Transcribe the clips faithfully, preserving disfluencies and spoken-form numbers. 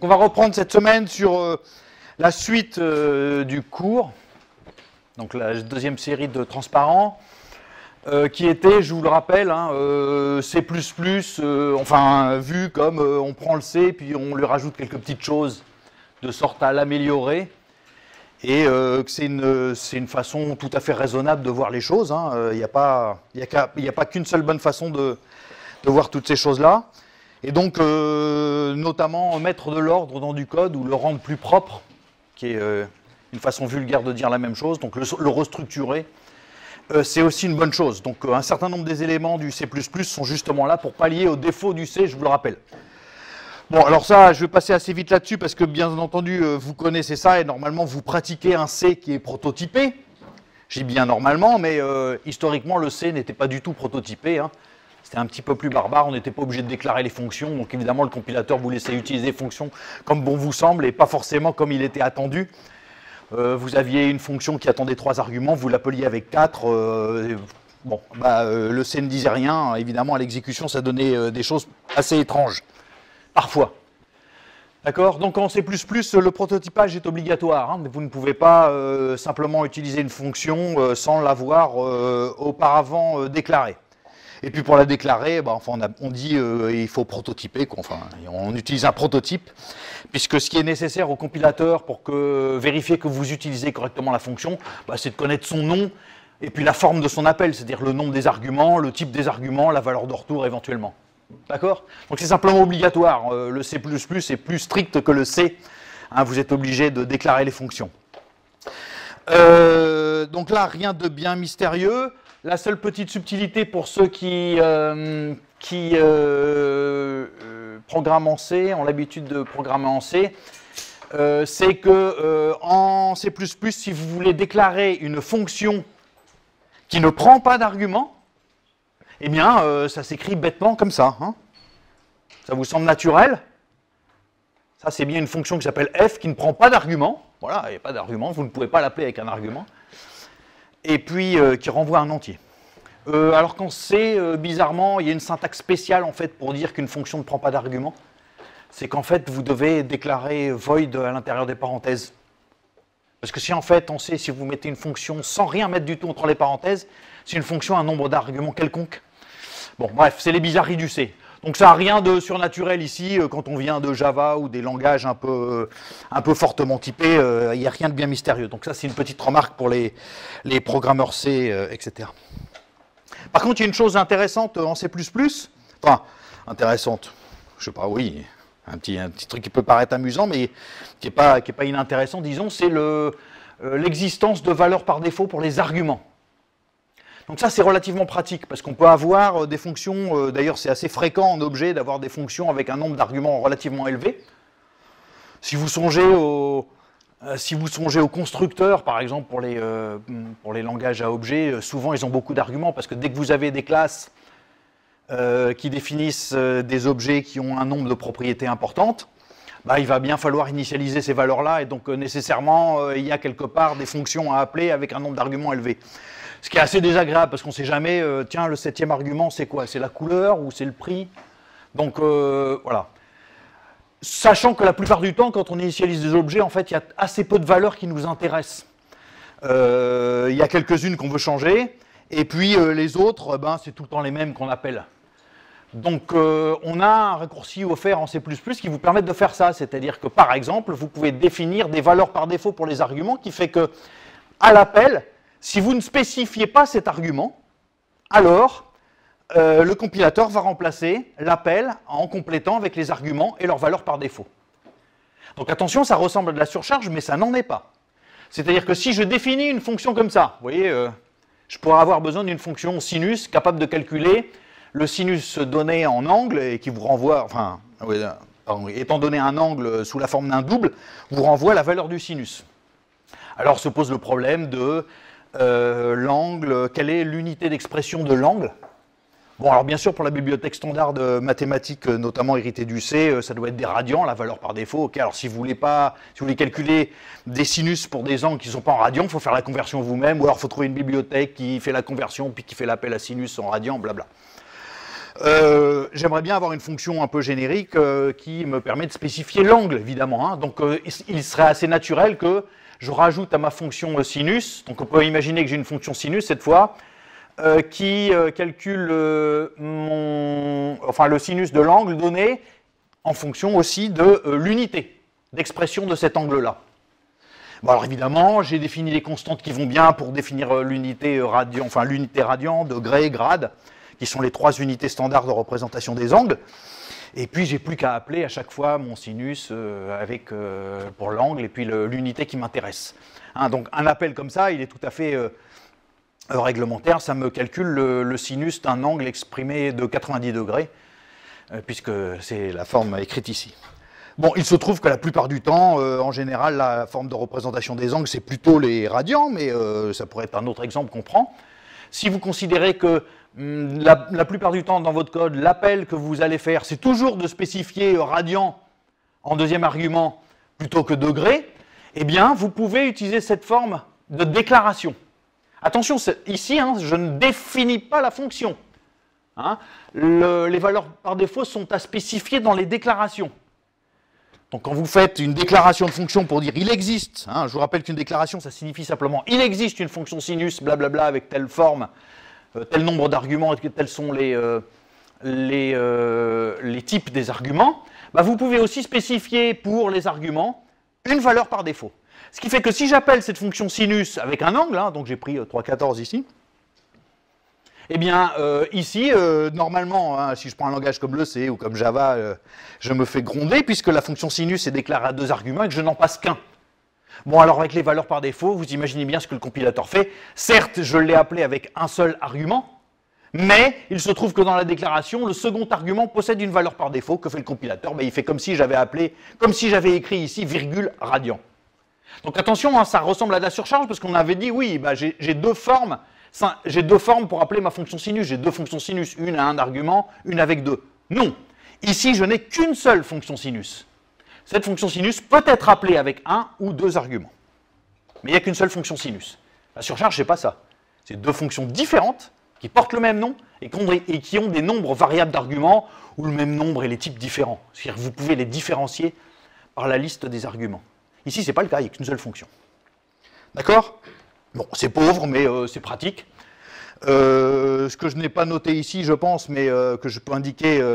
Donc on va reprendre cette semaine sur euh, la suite euh, du cours, donc la deuxième série de transparents, euh, qui était, je vous le rappelle, hein, euh, C plus plus, euh, enfin vu comme euh, on prend le C puis on lui rajoute quelques petites choses de sorte à l'améliorer, et euh, que c'est une, c'est une façon tout à fait raisonnable de voir les choses. Il hein. n'y a pas, y a qu'à, y a pas qu'une seule bonne façon de, de voir toutes ces choses-là. Et donc, euh, notamment, mettre de l'ordre dans du code ou le rendre plus propre, qui est euh, une façon vulgaire de dire la même chose, donc le, le restructurer, euh, c'est aussi une bonne chose. Donc, euh, un certain nombre des éléments du C plus plus sont justement là pour pallier aux défauts du C, je vous le rappelle. Bon, alors ça, je vais passer assez vite là-dessus parce que, bien entendu, euh, vous connaissez ça et normalement, vous pratiquez un C qui est prototypé. J'ai bien normalement, mais euh, historiquement, le C n'était pas du tout prototypé, hein. C'était un petit peu plus barbare, on n'était pas obligé de déclarer les fonctions, donc évidemment le compilateur vous laissait utiliser les fonctions comme bon vous semble et pas forcément comme il était attendu. Euh, vous aviez une fonction qui attendait trois arguments, vous l'appeliez avec quatre, euh, bon, bah, euh, le C ne disait rien, évidemment à l'exécution ça donnait euh, des choses assez étranges, parfois. D'accord? Donc en C plus plus, le prototypage est obligatoire, hein, mais vous ne pouvez pas euh, simplement utiliser une fonction euh, sans l'avoir euh, auparavant euh, déclarée. Et puis pour la déclarer, bah, enfin, on, a, on dit euh, il faut prototyper, quoi. Enfin, on utilise un prototype, puisque ce qui est nécessaire au compilateur pour que, vérifier que vous utilisez correctement la fonction, bah, c'est de connaître son nom et puis la forme de son appel, c'est-à-dire le nombre des arguments, le type des arguments, la valeur de retour éventuellement. D'accord? Donc c'est simplement obligatoire. Euh, le C plus plus est plus strict que le C. Hein, vous êtes obligé de déclarer les fonctions. Euh, donc là, rien de bien mystérieux. La seule petite subtilité pour ceux qui, euh, qui euh, euh, programment en C, ont l'habitude de programmer en C, euh, c'est que euh, en C plus plus, si vous voulez déclarer une fonction qui ne prend pas d'argument, eh bien, euh, ça s'écrit bêtement comme ça. Hein. Ça vous semble naturel? Ça, c'est bien une fonction qui s'appelle f, qui ne prend pas d'argument. Voilà, il n'y a pas d'argument, vous ne pouvez pas l'appeler avec un argument. Et puis euh, qui renvoie un entier. Euh, alors qu'en C, euh, bizarrement, il y a une syntaxe spéciale en fait pour dire qu'une fonction ne prend pas d'argument. C'est qu'en fait, vous devez déclarer void à l'intérieur des parenthèses. Parce que si en fait, en C, si vous mettez une fonction sans rien mettre du tout entre les parenthèses, c'est une fonction à un nombre d'arguments quelconque. Bon, bref, c'est les bizarreries du C. Donc ça n'a rien de surnaturel ici, euh, quand on vient de Java ou des langages un peu, euh, un peu fortement typés, euh, il n'y a rien de bien mystérieux. Donc ça, c'est une petite remarque pour les, les programmeurs C, euh, et cetera. Par contre, il y a une chose intéressante en C plus plus, enfin, intéressante, je sais pas, oui, un petit, un petit truc qui peut paraître amusant, mais qui n'est pas, qui est pas inintéressant, disons, c'est le, euh, l'existence de valeurs par défaut pour les arguments. Donc ça, c'est relativement pratique, parce qu'on peut avoir des fonctions, euh, d'ailleurs c'est assez fréquent en objet d'avoir des fonctions avec un nombre d'arguments relativement élevé. Si vous songez au, euh, si vous songez au constructeur, par exemple, pour les, euh, pour les langages à objets, euh, souvent ils ont beaucoup d'arguments, parce que dès que vous avez des classes euh, qui définissent euh, des objets qui ont un nombre de propriétés importantes, bah, il va bien falloir initialiser ces valeurs-là, et donc euh, nécessairement, euh, il y a quelque part des fonctions à appeler avec un nombre d'arguments élevé. Ce qui est assez désagréable, parce qu'on ne sait jamais, euh, tiens, le septième argument, c'est quoi? C'est la couleur ou c'est le prix? Donc, euh, voilà. Sachant que la plupart du temps, quand on initialise des objets, en fait, il y a assez peu de valeurs qui nous intéressent. Euh, il y a quelques-unes qu'on veut changer, et puis euh, les autres, ben, c'est tout le temps les mêmes qu'on appelle. Donc, euh, on a un raccourci offert en C plus plus qui vous permet de faire ça. C'est-à-dire que, par exemple, vous pouvez définir des valeurs par défaut pour les arguments, qui fait que, à l'appel, si vous ne spécifiez pas cet argument, alors euh, le compilateur va remplacer l'appel en complétant avec les arguments et leurs valeurs par défaut. Donc attention, ça ressemble à de la surcharge, mais ça n'en est pas. C'est-à-dire que si je définis une fonction comme ça, vous voyez, euh, je pourrais avoir besoin d'une fonction sinus capable de calculer le sinus donné en angle et qui vous renvoie, enfin, oui, pardon, étant donné un angle sous la forme d'un double, vous renvoie la valeur du sinus. Alors se pose le problème de Euh, l'angle, quelle est l'unité d'expression de l'angle? Bon, alors bien sûr, pour la bibliothèque standard de mathématiques, notamment héritée du C, ça doit être des radians, la valeur par défaut. Ok, alors si vous voulez pas, si vous voulez calculer des sinus pour des angles qui ne sont pas en radians, il faut faire la conversion vous-même, ou alors il faut trouver une bibliothèque qui fait la conversion, puis qui fait l'appel à sinus en radian, blabla. Euh, J'aimerais bien avoir une fonction un peu générique euh, qui me permet de spécifier l'angle, évidemment. Hein. Donc, euh, il serait assez naturel que je rajoute à ma fonction sinus, donc on peut imaginer que j'ai une fonction sinus cette fois, euh, qui euh, calcule euh, mon, enfin, le sinus de l'angle donné en fonction aussi de euh, l'unité d'expression de cet angle-là. Bon, alors évidemment, j'ai défini les constantes qui vont bien pour définir euh, l'unité radian, enfin l'unité radian, degré, grade, qui sont les trois unités standards de représentation des angles. Et puis, j'ai plus qu'à appeler à chaque fois mon sinus euh, avec, euh, pour l'angle et puis l'unité qui m'intéresse. Hein, donc, un appel comme ça, il est tout à fait euh, réglementaire. Ça me calcule le, le sinus d'un angle exprimé de quatre-vingt-dix degrés, euh, puisque c'est la forme écrite ici. Bon, il se trouve que la plupart du temps, euh, en général, la forme de représentation des angles, c'est plutôt les radians, mais euh, ça pourrait être un autre exemple qu'on prend. Si vous considérez que hum, la, la plupart du temps dans votre code, l'appel que vous allez faire, c'est toujours de spécifier radian en deuxième argument plutôt que degré, eh bien, vous pouvez utiliser cette forme de déclaration. Attention, ici, hein, je ne définis pas la fonction. Hein. Le, les valeurs par défaut sont à spécifier dans les déclarations. Donc quand vous faites une déclaration de fonction pour dire « il existe hein, », je vous rappelle qu'une déclaration, ça signifie simplement « il existe une fonction sinus, blablabla, avec telle forme, euh, tel nombre d'arguments, et tels sont les, euh, les, euh, les types des arguments bah, », vous pouvez aussi spécifier pour les arguments une valeur par défaut. Ce qui fait que si j'appelle cette fonction sinus avec un angle, hein, donc j'ai pris euh, trois quatorze ici, eh bien, euh, ici, euh, normalement, hein, si je prends un langage comme le C ou comme Java, euh, je me fais gronder puisque la fonction sinus est déclarée à deux arguments et que je n'en passe qu'un. Bon, alors avec les valeurs par défaut, vous imaginez bien ce que le compilateur fait. Certes, je l'ai appelé avec un seul argument, mais il se trouve que dans la déclaration, le second argument possède une valeur par défaut. Que fait le compilateur? Ben, il fait comme si j'avais appelé, comme si j'avais écrit ici virgule radian. Donc attention, hein, ça ressemble à de la surcharge parce qu'on avait dit, oui, ben, j'ai deux formes. J'ai deux formes pour appeler ma fonction sinus. J'ai deux fonctions sinus, une à un argument, une avec deux. Non. Ici, je n'ai qu'une seule fonction sinus. Cette fonction sinus peut être appelée avec un ou deux arguments. Mais il n'y a qu'une seule fonction sinus. La surcharge, c'est pas ça. C'est deux fonctions différentes qui portent le même nom et qui ont des nombres variables d'arguments ou le même nombre et les types différents. C'est-à-dire que vous pouvez les différencier par la liste des arguments. Ici, ce n'est pas le cas, il n'y a qu'une seule fonction. D'accord ? Bon, c'est pauvre, mais euh, c'est pratique. Euh, ce que je n'ai pas noté ici, je pense, mais euh, que je peux indiquer, euh,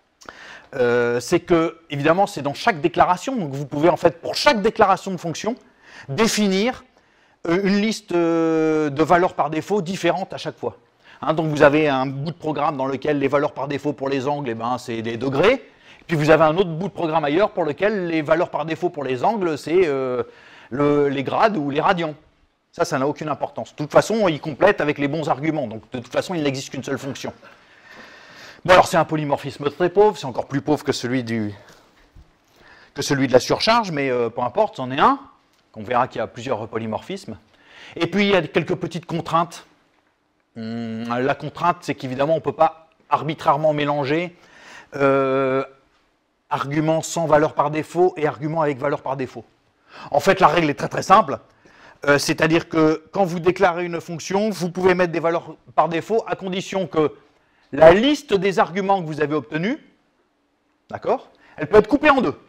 euh, c'est que, évidemment, c'est dans chaque déclaration. Donc, vous pouvez, en fait, pour chaque déclaration de fonction, définir euh, une liste euh, de valeurs par défaut différentes à chaque fois. Hein, donc, vous avez un bout de programme dans lequel les valeurs par défaut pour les angles, eh ben, c'est les degrés. Puis, vous avez un autre bout de programme ailleurs pour lequel les valeurs par défaut pour les angles, c'est euh, le, les grades ou les radians. Ça, ça n'a aucune importance. De toute façon, il complète avec les bons arguments. Donc, de toute façon, il n'existe qu'une seule fonction. Bon, alors, c'est un polymorphisme très pauvre. C'est encore plus pauvre que celui, du, que celui de la surcharge, mais euh, peu importe, c'en est un. On verra qu'il y a plusieurs polymorphismes. Et puis, il y a quelques petites contraintes. Hum, la contrainte, c'est qu'évidemment, on ne peut pas arbitrairement mélanger euh, arguments sans valeur par défaut et arguments avec valeur par défaut. En fait, la règle est très très simple. Euh, C'est-à-dire que quand vous déclarez une fonction, vous pouvez mettre des valeurs par défaut à condition que la liste des arguments que vous avez obtenus, d'accord, elle peut être coupée en deux.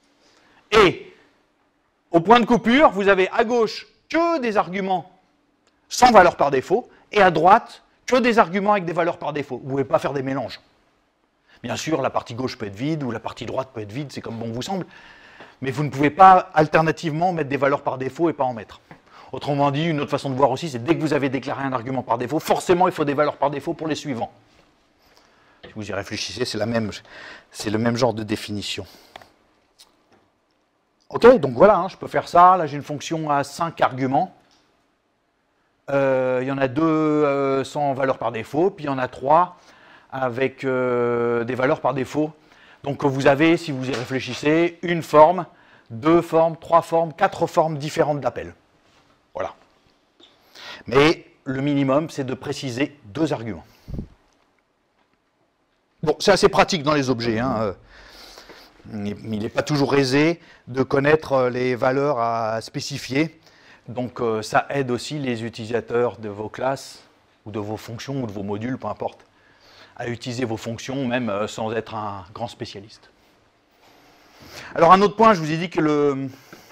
Et au point de coupure, vous avez à gauche que des arguments sans valeur par défaut et à droite que des arguments avec des valeurs par défaut. Vous ne pouvez pas faire des mélanges. Bien sûr, la partie gauche peut être vide ou la partie droite peut être vide, c'est comme bon vous semble, mais vous ne pouvez pas alternativement mettre des valeurs par défaut et pas en mettre. Autrement dit, une autre façon de voir aussi, c'est dès que vous avez déclaré un argument par défaut, forcément il faut des valeurs par défaut pour les suivants. Si vous y réfléchissez, c'est la même, c'est le même genre de définition. Ok, donc voilà, hein, je peux faire ça. Là, j'ai une fonction à cinq arguments. Euh, il y en a deux euh, sans valeur par défaut, puis il y en a trois avec euh, des valeurs par défaut. Donc vous avez, si vous y réfléchissez, une forme, deux formes, trois formes, quatre formes différentes d'appel. Voilà. Mais le minimum, c'est de préciser deux arguments. Bon, c'est assez pratique dans les objets, hein. Mais il n'est pas toujours aisé de connaître les valeurs à spécifier. Donc ça aide aussi les utilisateurs de vos classes, ou de vos fonctions, ou de vos modules, peu importe, à utiliser vos fonctions, même euh, sans être un grand spécialiste. Alors un autre point, je vous ai dit que le,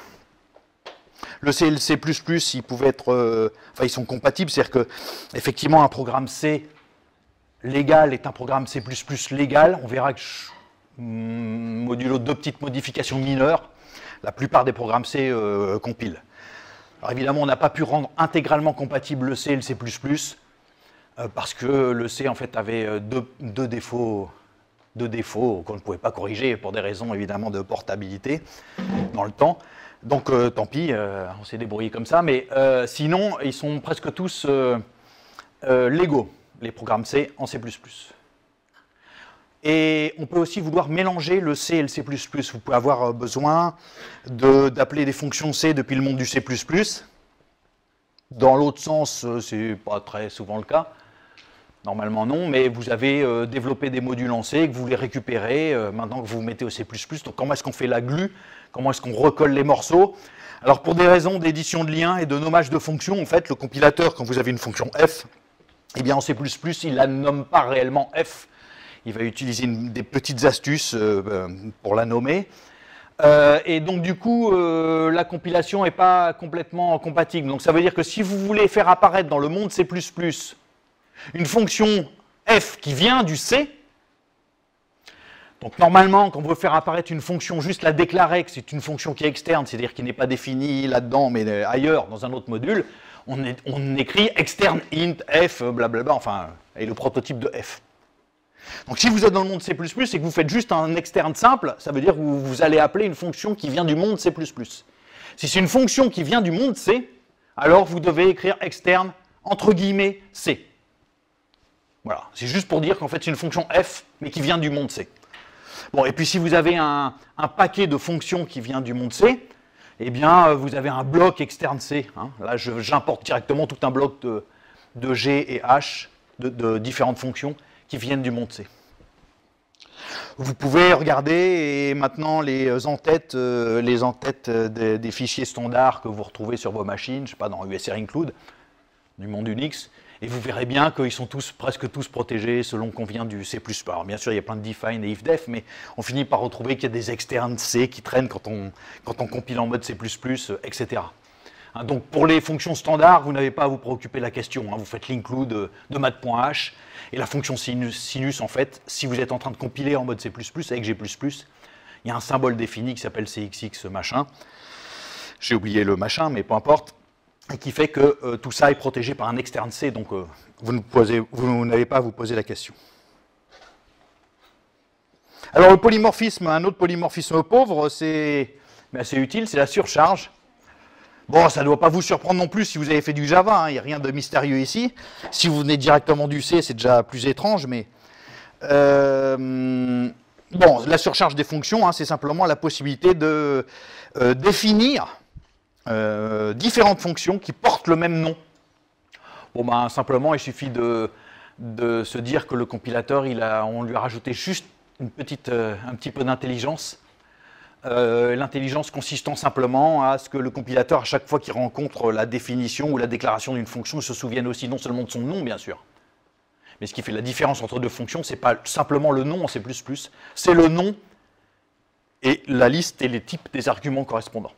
le C et le C plus plus, ils pouvaient être, euh, enfin ils sont compatibles, c'est-à-dire que effectivement un programme C légal est un programme C plus plus légal. On verra que je, modulo deux petites modifications mineures, la plupart des programmes C euh, compilent. Alors évidemment, on n'a pas pu rendre intégralement compatible le C et le C plus plus, euh, parce que le C en fait avait deux, deux défauts. Deux défauts qu'on ne pouvait pas corriger pour des raisons évidemment de portabilité dans le temps. Donc euh, tant pis, euh, on s'est débrouillé comme ça, mais euh, sinon ils sont presque tous euh, euh, légaux, les programmes C en C plus plus. Et on peut aussi vouloir mélanger le C et le C plus plus. Vous pouvez avoir besoin d'appeler des fonctions C depuis le monde du C plus plus. Dans l'autre sens, c'est pas très souvent le cas. Normalement non, mais vous avez euh, développé des modules en C que vous voulez récupérer euh, maintenant que vous vous mettez au C plus plus. Donc comment est-ce qu'on fait la glue? Comment est-ce qu'on recolle les morceaux? Alors pour des raisons d'édition de liens et de nommage de fonctions, en fait, le compilateur, quand vous avez une fonction f, eh bien en C plus plus, il ne la nomme pas réellement f. Il va utiliser une, des petites astuces euh, pour la nommer. Euh, et donc du coup, euh, la compilation n'est pas complètement compatible. Donc ça veut dire que si vous voulez faire apparaître dans le monde C plus plus une fonction f qui vient du C, donc normalement, quand on veut faire apparaître une fonction, juste la déclarer que c'est une fonction qui est externe, c'est-à-dire qui n'est pas définie là-dedans, mais ailleurs, dans un autre module, on, est, on écrit externe int f, blablabla, enfin, et le prototype de f. Donc si vous êtes dans le monde C plus plus et que vous faites juste un externe simple, ça veut dire que vous, vous allez appeler une fonction qui vient du monde C plus plus. Si c'est une fonction qui vient du monde C, alors vous devez écrire externe, entre guillemets, C. Voilà, c'est juste pour dire qu'en fait c'est une fonction f, mais qui vient du monde C. Bon, et puis si vous avez un, un paquet de fonctions qui vient du monde C, eh bien vous avez un bloc externe C. Hein. Là, j'importe directement tout un bloc de, de G et H, de, de différentes fonctions qui viennent du monde C. Vous pouvez regarder et maintenant les entêtes, euh, les entêtes des, des fichiers standards que vous retrouvez sur vos machines, je ne sais pas, dans U S R include, du monde Unix. Et vous verrez bien qu'ils sont tous, presque tous protégés selon qu'on vient du C plus plus. Alors bien sûr, il y a plein de define et ifdef, mais on finit par retrouver qu'il y a des externes C qui traînent quand on, quand on compile en mode C plus plus, et cetera. Hein, donc pour les fonctions standards, vous n'avez pas à vous préoccuper de la question. Hein, vous faites l'include de, de math.h, et la fonction sinus, sinus, en fait, si vous êtes en train de compiler en mode C plus plus avec G plus plus, il y a un symbole défini qui s'appelle C X X machin. J'ai oublié le machin, mais peu importe. Et qui fait que euh, tout ça est protégé par un externe C, donc euh, vous n'avez pas à vous poser la question. Alors le polymorphisme, un autre polymorphisme pauvre, c'est assez utile, c'est la surcharge. Bon, ça ne doit pas vous surprendre non plus si vous avez fait du Java, hein, il n'y a rien de mystérieux ici. Si vous venez directement du C, c'est déjà plus étrange, mais... Euh, bon, la surcharge des fonctions, hein, c'est simplement la possibilité de euh, définir Euh, différentes fonctions qui portent le même nom. Bon ben simplement il suffit de, de se dire que le compilateur, il a, on lui a rajouté juste une petite, euh, un petit peu d'intelligence. Euh, L'intelligence consistant simplement à ce que le compilateur, à chaque fois qu'il rencontre la définition ou la déclaration d'une fonction, se souvienne aussi non seulement de son nom bien sûr, mais ce qui fait la différence entre deux fonctions, c'est pas simplement le nom en C plus plus, c'est le nom et la liste et les types des arguments correspondants.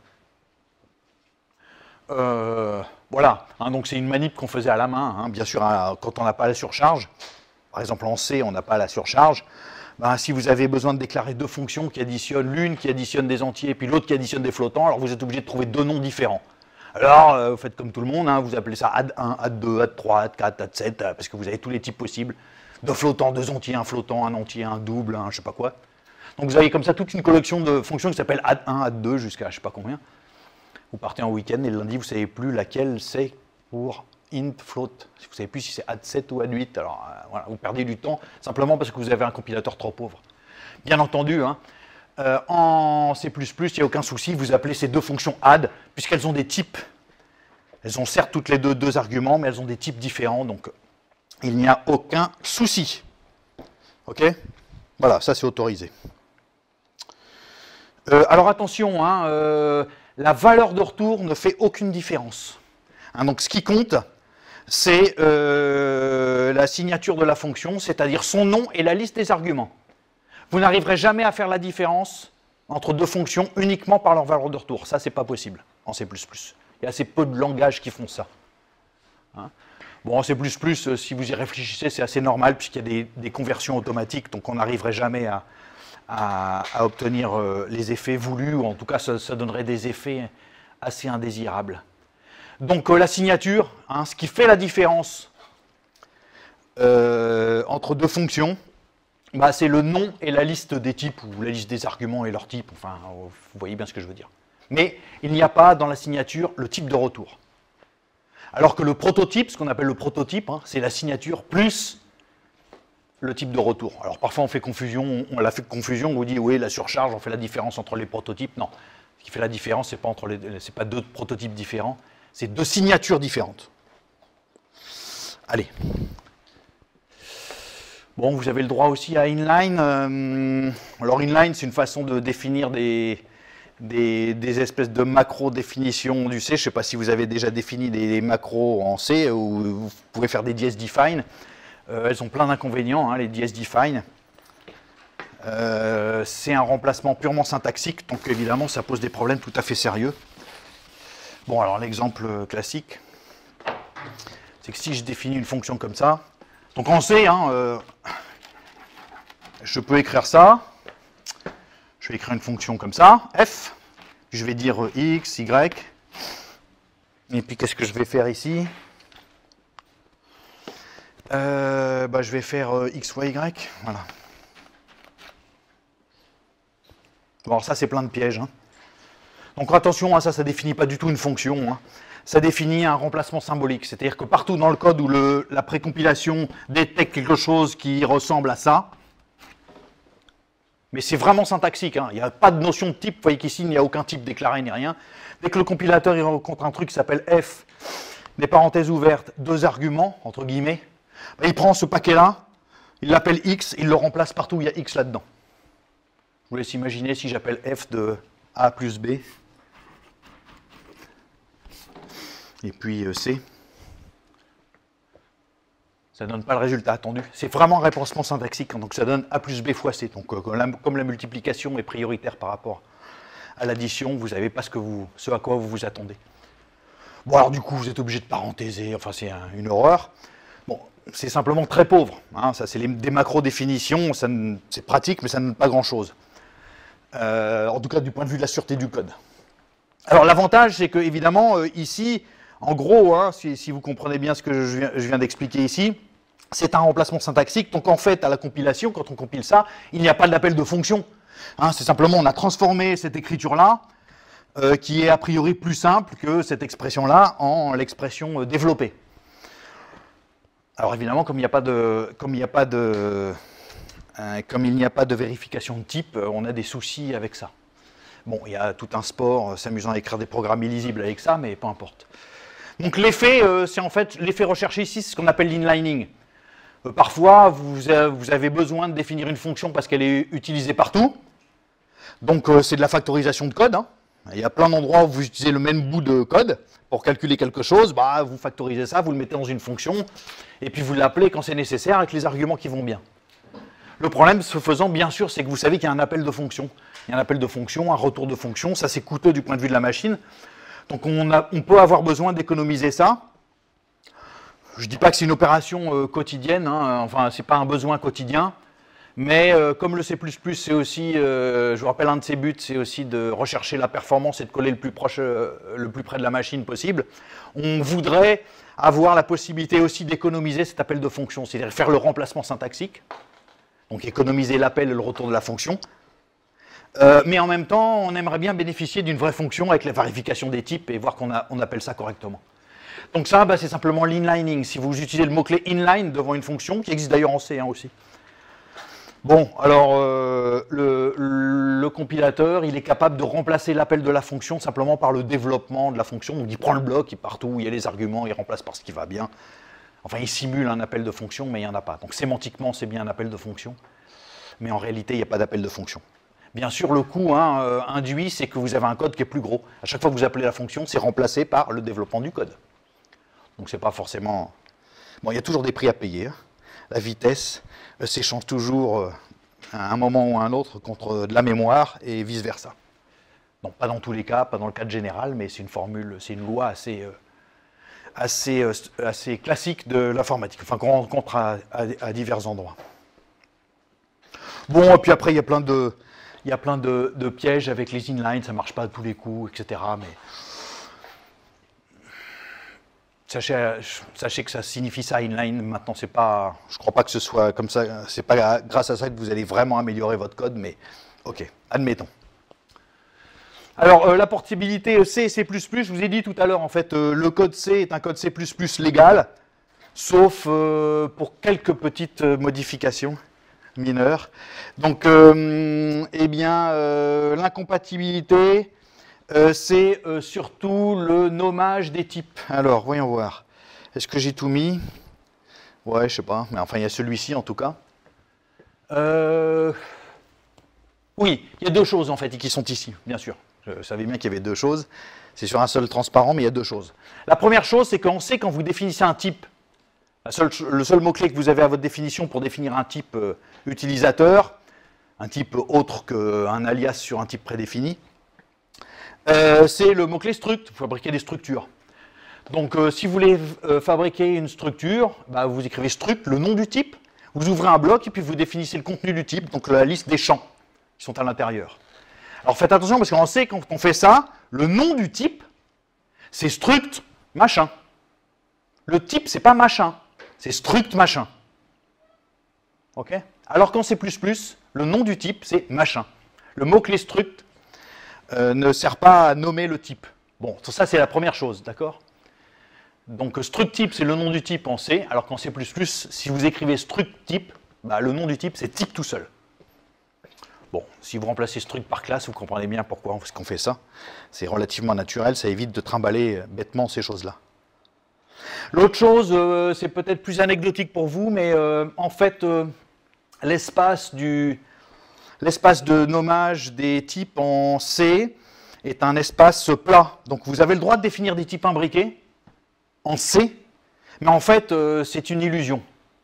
Euh, voilà, hein, donc c'est une manip qu'on faisait à la main, hein, bien sûr, hein, quand on n'a pas la surcharge. Par exemple en C, on n'a pas la surcharge. Ben, si vous avez besoin de déclarer deux fonctions qui additionnent, l'une qui additionne des entiers et puis l'autre qui additionne des flottants, alors vous êtes obligé de trouver deux noms différents. Alors, euh, vous faites comme tout le monde, hein, vous appelez ça add un, add deux, add trois, add quatre, add sept, euh, parce que vous avez tous les types possibles. Deux flottants, deux entiers, un flottant, un entier, un double, un je sais pas quoi. Donc vous avez comme ça toute une collection de fonctions qui s'appelle add un, add deux, jusqu'à je sais pas combien. Vous partez en week-end et le lundi, vous ne savez plus laquelle c'est pour int, float. Vous ne savez plus si c'est add sept ou add huit. Alors euh, voilà, vous perdez du temps simplement parce que vous avez un compilateur trop pauvre. Bien entendu, hein, euh, en C plus plus, il n'y a aucun souci, vous appelez ces deux fonctions add, puisqu'elles ont des types. Elles ont certes toutes les deux deux arguments, mais elles ont des types différents, donc il n'y a aucun souci. OK? Voilà, ça c'est autorisé. Euh, alors attention, hein, euh, la valeur de retour ne fait aucune différence. Hein, donc ce qui compte, c'est euh, la signature de la fonction, c'est-à-dire son nom et la liste des arguments. Vous n'arriverez jamais à faire la différence entre deux fonctions uniquement par leur valeur de retour. Ça, c'est pas possible en C plus plus. Il y a assez peu de langages qui font ça. Hein? Bon, en C plus plus, euh, si vous y réfléchissez, c'est assez normal puisqu'il y a des, des conversions automatiques, donc on n'arriverait jamais à, à, à obtenir euh, les effets voulus, ou en tout cas, ça, ça donnerait des effets assez indésirables. Donc euh, la signature, hein, ce qui fait la différence euh, entre deux fonctions, bah, c'est le nom et la liste des types, ou la liste des arguments et leurs types, enfin, vous voyez bien ce que je veux dire. Mais il n'y a pas dans la signature le type de retour. Alors que le prototype, ce qu'on appelle le prototype, hein, c'est la signature plus le type de retour. Alors parfois on fait confusion, on la fait confusion, on vous dit oui, la surcharge, on fait la différence entre les prototypes. Non, ce qui fait la différence, c'est pas entre les, c'est pas deux prototypes différents, c'est deux signatures différentes. Allez. Bon, vous avez le droit aussi à inline. Euh, alors inline, c'est une façon de définir des, des, des espèces de macro-définitions du C. Je ne sais pas si vous avez déjà défini des, des macros en C, ou vous pouvez faire des ds-define. Euh, elles ont plein d'inconvénients, hein, les ds-define. Euh, c'est un remplacement purement syntaxique, donc évidemment, ça pose des problèmes tout à fait sérieux. Bon, alors l'exemple classique, c'est que si je définis une fonction comme ça, donc en C, hein, euh, je peux écrire ça, je vais écrire une fonction comme ça, f, puis je vais dire x, y, et puis qu'est-ce que je vais faire ici? euh, bah, Je vais faire euh, x, y, y, voilà. Bon, alors ça c'est plein de pièges. Hein. Donc attention, hein, ça, ça ne définit pas du tout une fonction. Hein. Ça définit un remplacement symbolique. C'est-à-dire que partout dans le code où le, la précompilation détecte quelque chose qui ressemble à ça, mais c'est vraiment syntaxique, hein. Il n'y a pas de notion de type. Vous voyez qu'ici, il n'y a aucun type déclaré ni rien. Dès que le compilateur il rencontre un truc qui s'appelle f, des parenthèses ouvertes, deux arguments, entre guillemets, ben, il prend ce paquet-là, il l'appelle x, il le remplace partout où il y a x là-dedans. Je vous laisse imaginer si j'appelle f de a plus b, et puis C, ça ne donne pas le résultat attendu. C'est vraiment un remplacement syntaxique, donc ça donne A plus B fois C. Donc comme la, comme la multiplication est prioritaire par rapport à l'addition, vous n'avez pas ce, que vous, ce à quoi vous vous attendez. Bon alors du coup, vous êtes obligé de parenthéser, enfin c'est un, une horreur. Bon, c'est simplement très pauvre. Hein, ça c'est des macro-définitions, c'est pratique, mais ça ne donne pas grand-chose. Euh, en tout cas du point de vue de la sûreté du code. Alors l'avantage, c'est que évidemment, euh, ici, en gros, hein, si, si vous comprenez bien ce que je viens, je viens d'expliquer ici, c'est un remplacement syntaxique. Donc en fait, à la compilation, quand on compile ça, il n'y a pas d'appel de fonction. Hein, c'est simplement, on a transformé cette écriture-là, euh, qui est a priori plus simple que cette expression-là, en l'expression euh, développée. Alors évidemment, comme il n'y a pas de, comme il n'y a pas de, euh, comme il n'y a pas de vérification de type, euh, on a des soucis avec ça. Bon, il y a tout un sport euh, s'amusant à écrire des programmes illisibles avec ça, mais peu importe. Donc l'effet, euh, c'est en fait, l'effet recherché ici, c'est ce qu'on appelle l'inlining. Euh, parfois, vous, euh, vous avez besoin de définir une fonction parce qu'elle est utilisée partout. Donc euh, c'est de la factorisation de code. Hein. Il y a plein d'endroits où vous utilisez le même bout de code pour calculer quelque chose. Bah, vous factorisez ça, vous le mettez dans une fonction, et puis vous l'appelez quand c'est nécessaire avec les arguments qui vont bien. Le problème, ce faisant, bien sûr, c'est que vous savez qu'il y a un appel de fonction. Il y a un appel de fonction, un retour de fonction, ça c'est coûteux du point de vue de la machine. Donc on, a, on peut avoir besoin d'économiser ça. Je ne dis pas que c'est une opération euh, quotidienne, hein, enfin c'est pas un besoin quotidien, mais euh, comme le C plus plus, c'est aussi, euh, je vous rappelle, un de ses buts, c'est aussi de rechercher la performance et de coller le plus, proche, euh, le plus près de la machine possible. On voudrait avoir la possibilité aussi d'économiser cet appel de fonction, c'est-à-dire faire le remplacement syntaxique, donc économiser l'appel et le retour de la fonction. Euh, mais en même temps, on aimerait bien bénéficier d'une vraie fonction avec la vérification des types et voir qu'on on appelle ça correctement. Donc ça, bah, c'est simplement l'inlining. Si vous utilisez le mot-clé inline devant une fonction, qui existe d'ailleurs en C hein, aussi. Bon, alors euh, le, le compilateur, il est capable de remplacer l'appel de la fonction simplement par le développement de la fonction. Donc il prend le bloc, et partout où il y a les arguments, il remplace par ce qui va bien. Enfin, il simule un appel de fonction, mais il n'y en a pas. Donc sémantiquement, c'est bien un appel de fonction, mais en réalité, il n'y a pas d'appel de fonction. Bien sûr, le coût hein, euh, induit, c'est que vous avez un code qui est plus gros. À chaque fois que vous appelez la fonction, c'est remplacé par le développement du code. Donc, c'est pas forcément... Bon, il y a toujours des prix à payer. Hein. La vitesse euh, s'échange toujours euh, à un moment ou à un autre contre de la mémoire et vice-versa. Donc pas dans tous les cas, pas dans le cadre général, mais c'est une formule, c'est une loi assez, euh, assez, euh, assez classique de l'informatique, enfin qu'on rencontre à, à, à divers endroits. Bon, et puis après, il y a plein de, il y a plein de, de pièges avec les inlines, ça ne marche pas à tous les coups, et cetera. Mais sachez, sachez que ça signifie ça, inline. Maintenant, c'est pas, je ne crois pas que ce soit comme ça. C'est pas grâce à ça que vous allez vraiment améliorer votre code, mais ok, admettons. Alors, euh, la portabilité C et C plus plus, je vous ai dit tout à l'heure, en fait, euh, le code C est un code C plus plus légal, sauf euh, pour quelques petites euh, modifications mineures. Donc, euh, eh bien, euh, l'incompatibilité, euh, c'est euh, surtout le nommage des types. Alors, voyons voir. Est-ce que j'ai tout mis? Ouais, je sais pas, mais enfin, il y a celui-ci en tout cas. Euh... Oui, il y a deux choses en fait qui sont ici, bien sûr. Je savais bien qu'il y avait deux choses. C'est sur un seul transparent, mais il y a deux choses. La première chose, c'est qu'on sait quand vous définissez un type, la seule, le seul mot-clé que vous avez à votre définition pour définir un type euh, utilisateur, un type autre qu'un alias sur un type prédéfini, euh, c'est le mot-clé struct, vous fabriquez des structures. Donc euh, si vous voulez euh, fabriquer une structure, bah, vous écrivez struct, le nom du type, vous ouvrez un bloc et puis vous définissez le contenu du type, donc la liste des champs qui sont à l'intérieur. Alors faites attention parce qu'on sait quand on fait ça, le nom du type, c'est struct machin. Le type, c'est pas machin, c'est struct machin. Ok? Alors qu'en C plus plus, le nom du type, c'est machin. Le mot-clé struct euh, ne sert pas à nommer le type. Bon, ça c'est la première chose, d'accord? Donc struct type, c'est le nom du type en C, alors qu'en C plus plus, si vous écrivez struct type, bah, le nom du type, c'est type tout seul. Bon, si vous remplacez struct par classe, vous comprenez bien pourquoi on fait ça. C'est relativement naturel, ça évite de trimballer bêtement ces choses-là. L'autre chose, euh, c'est peut-être plus anecdotique pour vous, mais euh, en fait, euh, l'espace du, l'espace de nommage des types en C est un espace plat. Donc vous avez le droit de définir des types imbriqués en C, mais en fait, euh, c'est une illusion.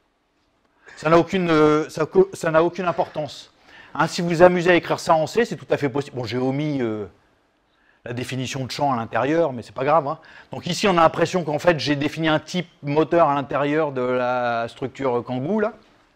Ça n'a aucune, euh, ça, ça n'a aucune importance. Hein, si vous vous amusez à écrire ça en C, c'est tout à fait possible. Bon, j'ai omis euh, la définition de champ à l'intérieur, mais c'est pas grave. Hein. Donc ici, on a l'impression qu'en fait, j'ai défini un type moteur à l'intérieur de la structure Kangoo, là.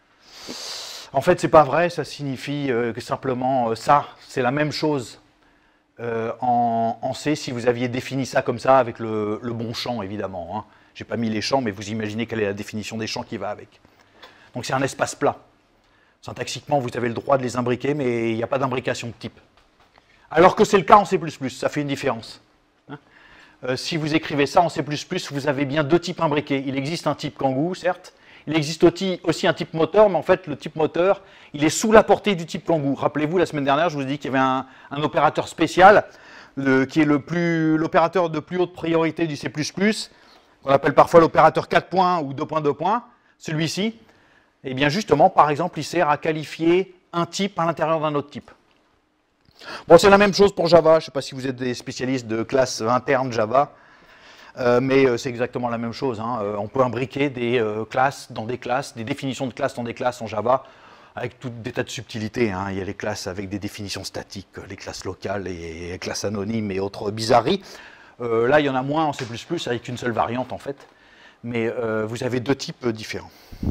En fait, c'est pas vrai, ça signifie euh, que simplement euh, ça, c'est la même chose euh, en, en C, si vous aviez défini ça comme ça, avec le, le bon champ, évidemment. Hein. J'ai pas mis les champs, mais vous imaginez quelle est la définition des champs qui va avec. Donc c'est un espace plat. Syntaxiquement, vous avez le droit de les imbriquer, mais il n'y a pas d'imbrication de type. Alors que c'est le cas en C plus plus, ça fait une différence. Hein euh, si vous écrivez ça en C plus plus, vous avez bien deux types imbriqués. Il existe un type Kangoo, certes. Il existe aussi un type moteur, mais en fait, le type moteur, il est sous la portée du type Kangoo. Rappelez-vous, la semaine dernière, je vous ai dit qu'il y avait un, un opérateur spécial, le, qui est l'opérateur de plus haute priorité du C plus plus, qu'on appelle parfois l'opérateur quatre points ou deux points deux points. Celui-ci, eh bien justement, par exemple, il sert à qualifier un type à l'intérieur d'un autre type. Bon, c'est la même chose pour Java. Je ne sais pas si vous êtes des spécialistes de classes internes Java, euh, mais euh, c'est exactement la même chose. Hein. Euh, on peut imbriquer des euh, classes dans des classes, des définitions de classes dans des classes en Java, avec tout des tas de subtilités. Hein. Il y a les classes avec des définitions statiques, les classes locales et les classes anonymes et autres bizarreries. Euh, là, il y en a moins en C plus plus, avec une seule variante en fait, mais euh, vous avez deux types différents.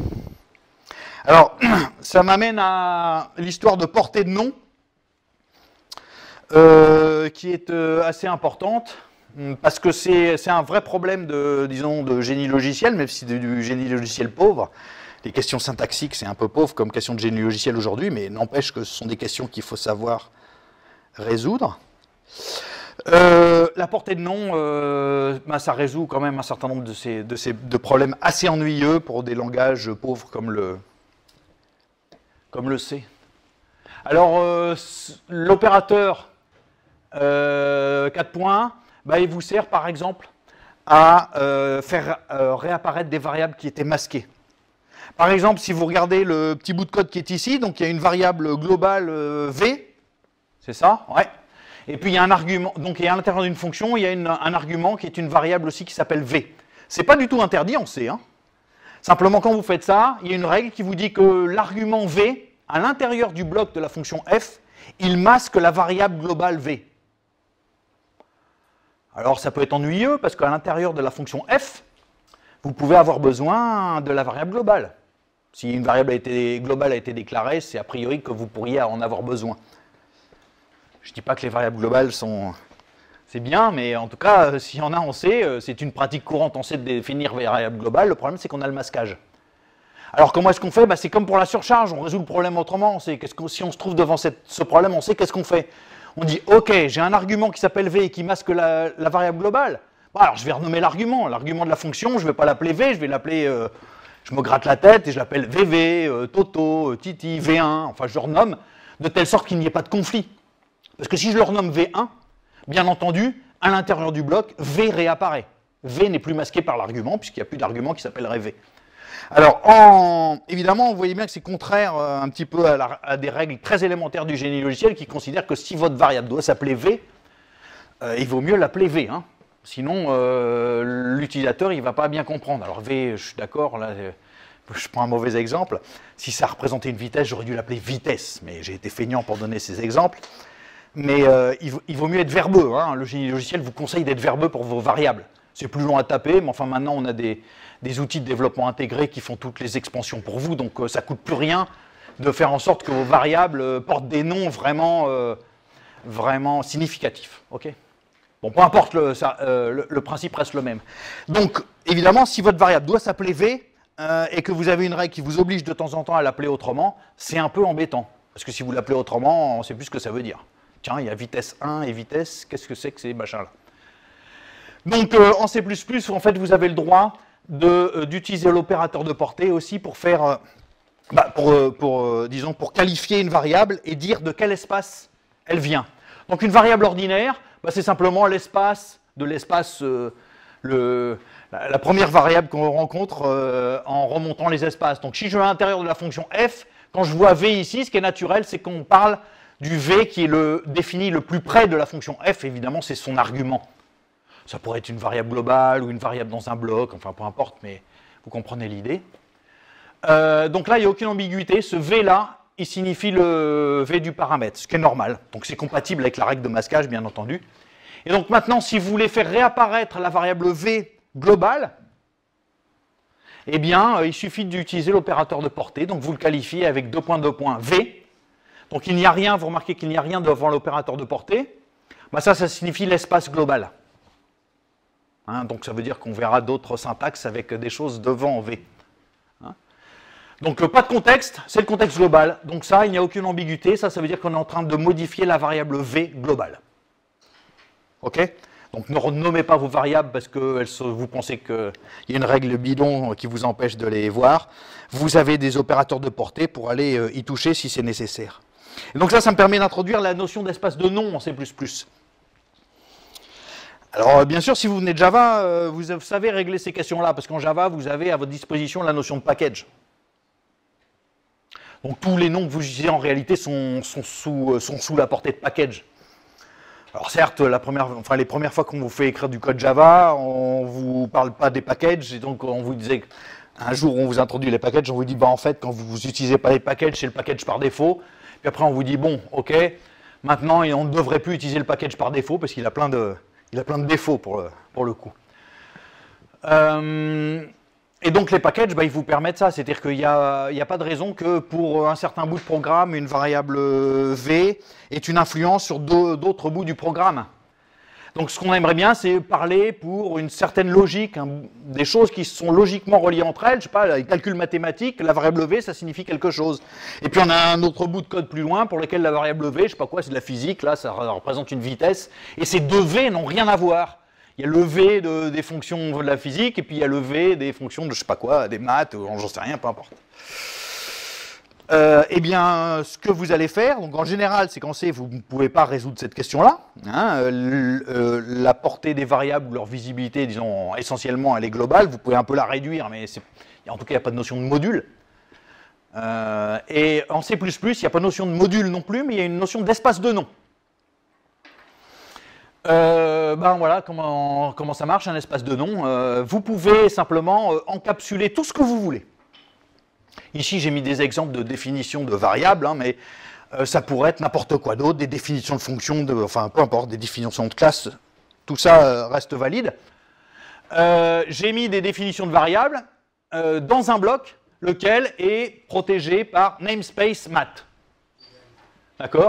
Alors, ça m'amène à l'histoire de portée de nom, euh, qui est euh, assez importante, parce que c'est un vrai problème de, disons, de génie logiciel, même si c'est du génie logiciel pauvre. Les questions syntaxiques, c'est un peu pauvre comme question de génie logiciel aujourd'hui, mais n'empêche que ce sont des questions qu'il faut savoir résoudre. Euh, la portée de nom, euh, ben, ça résout quand même un certain nombre de ces, de ces de problèmes assez ennuyeux pour des langages pauvres comme le... comme le C. Alors, euh, l'opérateur euh, quatre points, bah, il vous sert par exemple à euh, faire euh, réapparaître des variables qui étaient masquées. Par exemple, si vous regardez le petit bout de code qui est ici, donc il y a une variable globale euh, V, c'est ça? Ouais. Et puis il y a un argument, donc il y a à l'intérieur d'une fonction, il y a une, un argument qui est une variable aussi qui s'appelle V. C'est pas du tout interdit en C, hein. Simplement, quand vous faites ça, il y a une règle qui vous dit que l'argument V, à l'intérieur du bloc de la fonction f, il masque la variable globale V. Alors ça peut être ennuyeux parce qu'à l'intérieur de la fonction f, vous pouvez avoir besoin de la variable globale. Si une variable a été, globale a été déclarée, c'est a priori que vous pourriez en avoir besoin. Je ne dis pas que les variables globales sont... c'est bien, mais en tout cas, s'il y en a en C, c'est une pratique courante en C de définir des variables globales. Le problème, c'est qu'on a le masquage. Alors comment est-ce qu'on fait? Bah, c'est comme pour la surcharge, on résout le problème autrement. On sait, qu'est-ce que, si on se trouve devant cette, ce problème, on sait qu'est-ce qu'on fait. On dit, ok, j'ai un argument qui s'appelle V et qui masque la, la variable globale. Bon, alors je vais renommer l'argument. L'argument de la fonction, je ne vais pas l'appeler V, je vais l'appeler, euh, je me gratte la tête et je l'appelle V V, euh, Toto, euh, Titi, V un, enfin je le renomme, de telle sorte qu'il n'y ait pas de conflit. Parce que si je le renomme V un, bien entendu, à l'intérieur du bloc, V réapparaît. V n'est plus masqué par l'argument, puisqu'il n'y a plus d'argument qui s'appellerait V. Alors, en... évidemment, vous voyez bien que c'est contraire euh, un petit peu à, la, à des règles très élémentaires du génie logiciel qui considèrent que si votre variable doit s'appeler V, euh, il vaut mieux l'appeler V. Hein. Sinon, euh, l'utilisateur, il ne va pas bien comprendre. Alors V, je suis d'accord, là, je prends un mauvais exemple. Si ça représentait une vitesse, j'aurais dû l'appeler vitesse, mais j'ai été feignant pour donner ces exemples. Mais euh, il, il vaut mieux être verbeux. Hein. Le génie logiciel vous conseille d'être verbeux pour vos variables. C'est plus long à taper, mais enfin maintenant on a des, des outils de développement intégrés qui font toutes les expansions pour vous, donc euh, ça ne coûte plus rien de faire en sorte que vos variables euh, portent des noms vraiment, euh, vraiment significatifs. Okay, bon, peu importe, le, ça, euh, le, le principe reste le même. Donc évidemment, si votre variable doit s'appeler V euh, et que vous avez une règle qui vous oblige de temps en temps à l'appeler autrement, c'est un peu embêtant. Parce que si vous l'appelez autrement, on ne sait plus ce que ça veut dire. Tiens, il y a vitesse un et vitesse, qu'est-ce que c'est que ces machins-là? Donc euh, en C plus plus, en fait, vous avez le droit d'utiliser euh, l'opérateur de portée aussi pour faire, euh, bah, pour, euh, pour, euh, disons, pour qualifier une variable et dire de quel espace elle vient. Donc une variable ordinaire, bah, c'est simplement l'espace de l'espace, euh, le, la, la première variable qu'on rencontre euh, en remontant les espaces. Donc si je vais à l'intérieur de la fonction f, quand je vois v ici, ce qui est naturel, c'est qu'on parle du v qui est le, défini le plus près de la fonction f, évidemment c'est son argument. Ça pourrait être une variable globale ou une variable dans un bloc, enfin peu importe, mais vous comprenez l'idée. Euh, donc là, il n'y a aucune ambiguïté. Ce V-là, il signifie le V du paramètre, ce qui est normal. Donc c'est compatible avec la règle de masquage, bien entendu. Et donc maintenant, si vous voulez faire réapparaître la variable V globale, eh bien, euh, il suffit d'utiliser l'opérateur de portée. Donc vous le qualifiez avec deux points, deux points, V. Donc il n'y a rien, vous remarquez qu'il n'y a rien devant l'opérateur de portée. Bah, ça, ça signifie l'espace global. Hein, donc ça veut dire qu'on verra d'autres syntaxes avec des choses devant V. Hein, donc euh, pas de contexte, c'est le contexte global. Donc ça, il n'y a aucune ambiguïté. Ça, ça veut dire qu'on est en train de modifier la variable V globale. OK? Donc ne renommez pas vos variables parce que elles, vous pensez qu'il y a une règle bidon qui vous empêche de les voir. Vous avez des opérateurs de portée pour aller euh, y toucher si c'est nécessaire. Et donc ça, ça me permet d'introduire la notion d'espace de nom en C plus plus. Alors bien sûr, si vous venez de Java, euh, vous savez régler ces questions-là, parce qu'en Java, vous avez à votre disposition la notion de package. Donc tous les noms que vous utilisez en réalité sont, sont, sous, sont sous la portée de package. Alors certes, la première, enfin, les premières fois qu'on vous fait écrire du code Java, on ne vous parle pas des packages, et donc on vous disait, un jour on vous introduit les packages, on vous dit, bah en fait, quand vous n'utilisez pas les packages, c'est le package par défaut. Puis après on vous dit, bon, ok, maintenant on ne devrait plus utiliser le package par défaut, parce qu'il a plein de... Il a plein de défauts pour le, pour le coup. Euh, et donc les packages, bah, ils vous permettent ça, c'est-à-dire qu'il n'y a, il n'y a pas de raison que pour un certain bout de programme, une variable V ait une influence sur d'autres bouts du programme. Donc ce qu'on aimerait bien, c'est parler pour une certaine logique, hein, des choses qui sont logiquement reliées entre elles. Je sais pas, les calculs mathématiques, la variable V, ça signifie quelque chose. Et puis on a un autre bout de code plus loin pour lequel la variable V, je sais pas quoi, c'est de la physique, là, ça représente une vitesse. Et ces deux V n'ont rien à voir. Il y a le V de, des fonctions de la physique, et puis il y a le V des fonctions de je sais pas quoi, des maths, j'en sais rien, peu importe. Euh, eh bien, ce que vous allez faire, donc en général, c'est qu'en C, vous ne pouvez pas résoudre cette question-là. Hein, euh, la portée des variables, leur visibilité, disons, essentiellement, elle est globale. Vous pouvez un peu la réduire, mais en tout cas, il n'y a pas de notion de module. Euh, et en C plus plus, il n'y a pas de notion de module non plus, mais il y a une notion d'espace de nom. Euh, ben voilà comment, comment ça marche un espace de nom. Euh, vous pouvez simplement euh, encapsuler tout ce que vous voulez. Ici j'ai mis des exemples de définitions de variables, hein, mais euh, ça pourrait être n'importe quoi d'autre, des définitions de fonctions, de, enfin peu importe, des définitions de classes, tout ça euh, reste valide. Euh, j'ai mis des définitions de variables euh, dans un bloc, lequel est protégé par namespace mat. D'accord ?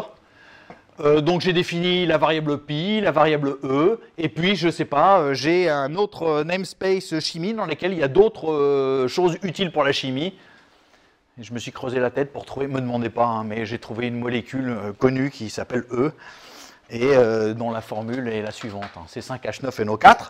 Euh, donc j'ai défini la variable pi, la variable e, et puis je sais pas, euh, j'ai un autre euh, namespace chimie dans lequel il y a d'autres euh, choses utiles pour la chimie. Et je me suis creusé la tête pour trouver, me demandez pas, hein, mais j'ai trouvé une molécule euh, connue qui s'appelle E, et euh, dont la formule est la suivante, hein, C cinq H neuf N O quatre.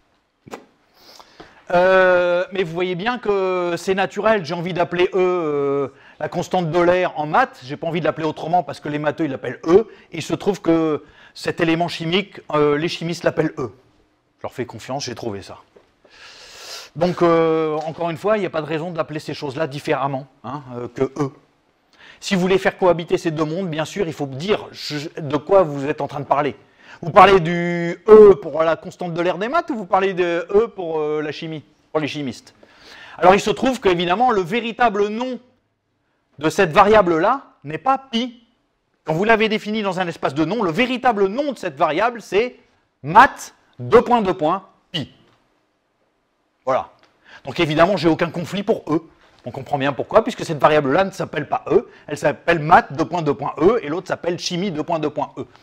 Euh, mais vous voyez bien que c'est naturel, j'ai envie d'appeler E euh, la constante d'Euler en maths, j'ai pas envie de l'appeler autrement parce que les matheux ils l'appellent E, et il se trouve que cet élément chimique, euh, les chimistes l'appellent E. Je leur fais confiance, j'ai trouvé ça. Donc, euh, encore une fois, il n'y a pas de raison d'appeler ces choses-là différemment hein, euh, que E. Si vous voulez faire cohabiter ces deux mondes, bien sûr, il faut dire je, de quoi vous êtes en train de parler. Vous parlez du E pour la constante de l'air des maths ou vous parlez de E pour euh, la chimie, pour les chimistes? Alors il se trouve qu'évidemment le véritable nom de cette variable-là n'est pas pi. Quand vous l'avez défini dans un espace de nom, le véritable nom de cette variable c'est mat deux points deux points pi. Voilà. Donc évidemment j'ai aucun conflit pour E. On comprend bien pourquoi, puisque cette variable-là ne s'appelle pas E, elle s'appelle mat deux points deux points E et l'autre s'appelle chimie deux points deux points E.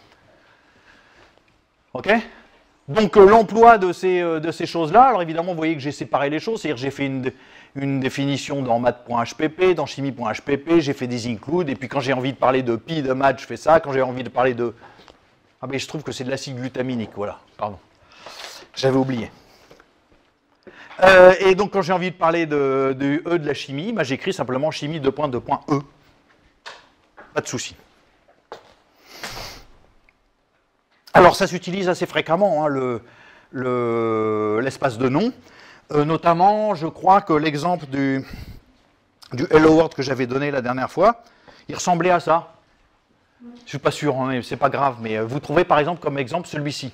Ok? Donc euh, l'emploi de ces, euh, de ces choses-là, alors évidemment vous voyez que j'ai séparé les choses, c'est-à-dire que j'ai fait une, une définition dans math.hpp, dans chimie.hpp, j'ai fait des includes, et puis quand j'ai envie de parler de pi, de math, je fais ça, quand j'ai envie de parler de... Ah ben je trouve que c'est de l'acide glutaminique, voilà, pardon, j'avais oublié. Euh, et donc quand j'ai envie de parler de, de E de la chimie, bah, j'écris simplement chimie deux points deux points E. Pas de souci. Alors ça s'utilise assez fréquemment, hein, le, le, l'espace de nom. Euh, notamment, je crois que l'exemple du, du Hello World que j'avais donné la dernière fois, il ressemblait à ça. Je ne suis pas sûr, hein, c'est pas grave, mais vous trouvez par exemple comme exemple celui-ci.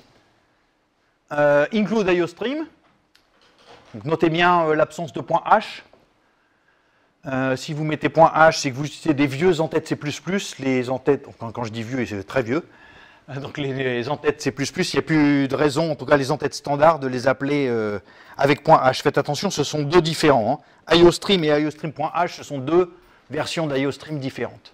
Euh, include IOStream. Donc, notez bien euh, l'absence de point H. Euh, si vous mettez point H, c'est que vous utilisez des vieux entêtes C plus plus. Les entêtes, quand, quand je dis vieux, c'est très vieux. Donc les, les entêtes C plus plus, il n'y a plus de raison, en tout cas les entêtes standards, de les appeler euh, avec point H. Faites attention, ce sont deux différents. Hein. IOStream et IOStream.h, ce sont deux versions d'IOStream différentes.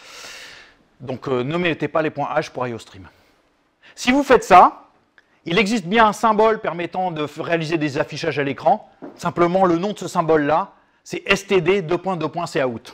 Donc euh, ne mettez pas les points H pour IOStream. Si vous faites ça, il existe bien un symbole permettant de réaliser des affichages à l'écran. Simplement, le nom de ce symbole-là, c'est std deux points deux points cout.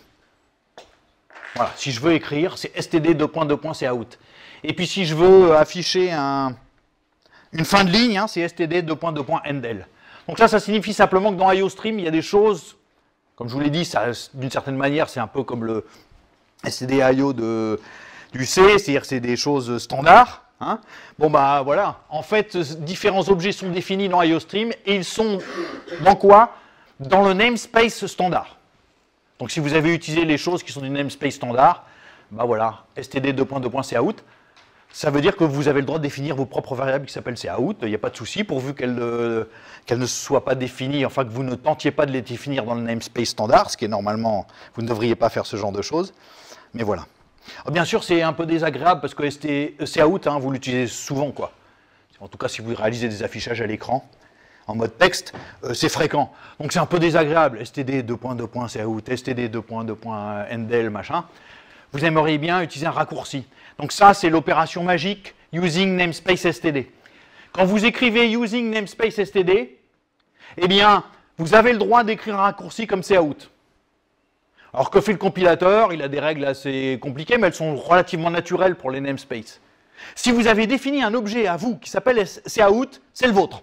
Voilà, si je veux écrire, c'est std deux points deux points cout. Et puis si je veux afficher un, une fin de ligne, hein, c'est std deux points deux points endl. Donc ça, ça signifie simplement que dans IOStream, il y a des choses, comme je vous l'ai dit, d'une certaine manière, c'est un peu comme le stdio de, du C, c'est-à-dire que c'est des choses standards. Hein. Bon bah voilà, en fait, différents objets sont définis dans IOStream et ils sont dans quoi? Dans le namespace standard. Donc si vous avez utilisé les choses qui sont du namespace standard, bah voilà, std deux points deux points cout, ça veut dire que vous avez le droit de définir vos propres variables qui s'appellent cout, il n'y a pas de souci, pourvu qu'elles euh, qu'elles ne soient pas définies, enfin que vous ne tentiez pas de les définir dans le namespace standard, ce qui est normalement, vous ne devriez pas faire ce genre de choses, mais voilà. Alors, bien sûr, c'est un peu désagréable parce que cout, hein, vous l'utilisez souvent, quoi. En tout cas, si vous réalisez des affichages à l'écran, en mode texte, euh, c'est fréquent. Donc c'est un peu désagréable, std deux points deux points cout, std deux points deux points endl, machin. Vous aimeriez bien utiliser un raccourci. Donc ça, c'est l'opération magique using namespace std. Quand vous écrivez using namespace std, eh bien, vous avez le droit d'écrire un raccourci comme cout. Alors que fait le compilateur? Il a des règles assez compliquées, mais elles sont relativement naturelles pour les namespaces. Si vous avez défini un objet à vous qui s'appelle cout, c'est le vôtre.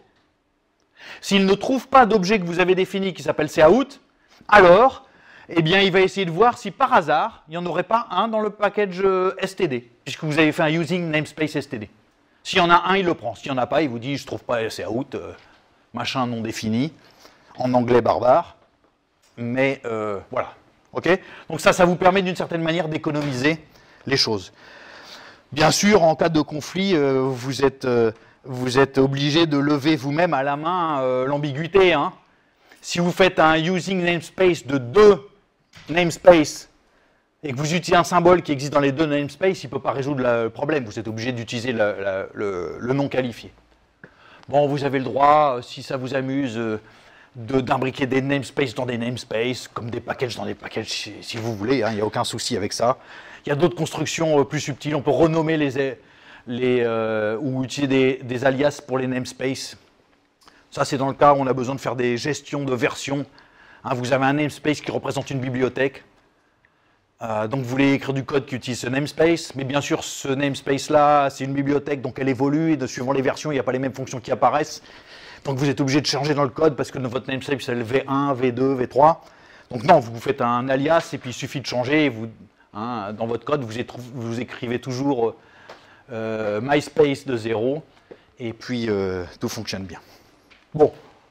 S'il ne trouve pas d'objet que vous avez défini qui s'appelle cout, alors, eh bien, il va essayer de voir si par hasard, il n'y en aurait pas un dans le package std, puisque vous avez fait un using namespace std. S'il y en a un, il le prend. S'il n'y en a pas, il vous dit, je ne trouve pas cout, euh, machin non défini, en anglais barbare, mais euh, voilà. Okay, donc ça, ça vous permet d'une certaine manière d'économiser les choses. Bien sûr, en cas de conflit, euh, vous êtes, euh, vous êtes obligé de lever vous-même à la main euh, l'ambiguïté. Hein. Si vous faites un using namespace de deux namespaces et que vous utilisez un symbole qui existe dans les deux namespaces, il ne peut pas résoudre la, le problème. Vous êtes obligé d'utiliser le, le nom qualifié. Bon, vous avez le droit, si ça vous amuse, euh, d'imbriquer des namespaces dans des namespaces, comme des packages dans des packages, si, si vous voulez, il hein, n'y a aucun souci avec ça. Il y a d'autres constructions euh, plus subtiles, on peut renommer les, les euh, ou utiliser des, des alias pour les namespaces. Ça, c'est dans le cas où on a besoin de faire des gestions de versions. Hein, vous avez un namespace qui représente une bibliothèque. Euh, donc vous voulez écrire du code qui utilise ce namespace, mais bien sûr ce namespace-là, c'est une bibliothèque, donc elle évolue, et de, suivant les versions, il n'y a pas les mêmes fonctions qui apparaissent. Donc vous êtes obligé de changer dans le code parce que votre namespace c'est le V un, V deux, V trois. Donc non, vous faites un alias et puis il suffit de changer. Et vous, hein, dans votre code, vous, vous écrivez toujours euh, MySpace de zéro et puis euh, tout fonctionne bien. Bon.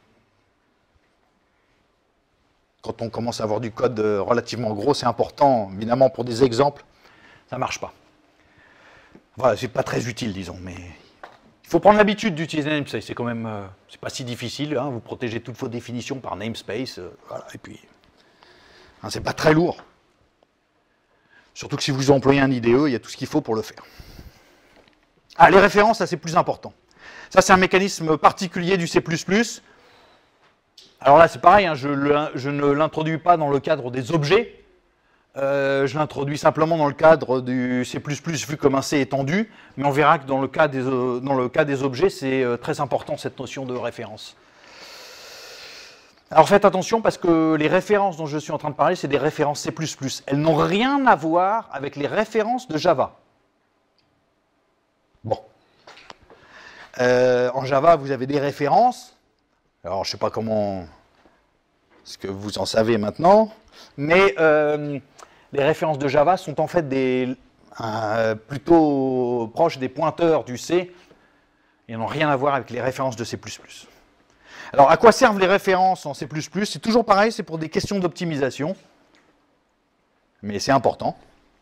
Quand on commence à avoir du code relativement gros, c'est important, évidemment, pour des exemples, ça ne marche pas. Voilà, c'est pas très utile, disons, mais il faut prendre l'habitude d'utiliser namespace, c'est quand même, euh, c'est pas si difficile, hein, vous protégez toutes vos définitions par namespace, euh, voilà, et puis, hein, c'est pas très lourd. Surtout que si vous employez un I D E, il y a tout ce qu'il faut pour le faire. Ah, les références, ça c'est plus important. Ça, c'est un mécanisme particulier du C plus plus. Alors là, c'est pareil, hein, je, le, je ne l'introduis pas dans le cadre des objets, euh, je l'introduis simplement dans le cadre du C plus plus vu comme un C étendu, mais on verra que dans le cas des, euh, dans le cas des objets, c'est euh, très important cette notion de référence. Alors faites attention parce que les références dont je suis en train de parler, c'est des références C plus plus. Elles n'ont rien à voir avec les références de Java. Bon. Euh, en Java, vous avez des références. Alors, je ne sais pas comment, ce que vous en savez maintenant, mais euh, les références de Java sont en fait des, euh, plutôt proches des pointeurs du C et n'ont rien à voir avec les références de C plus plus. Alors, à quoi servent les références en C plus plus? C'est toujours pareil, c'est pour des questions d'optimisation, mais c'est important,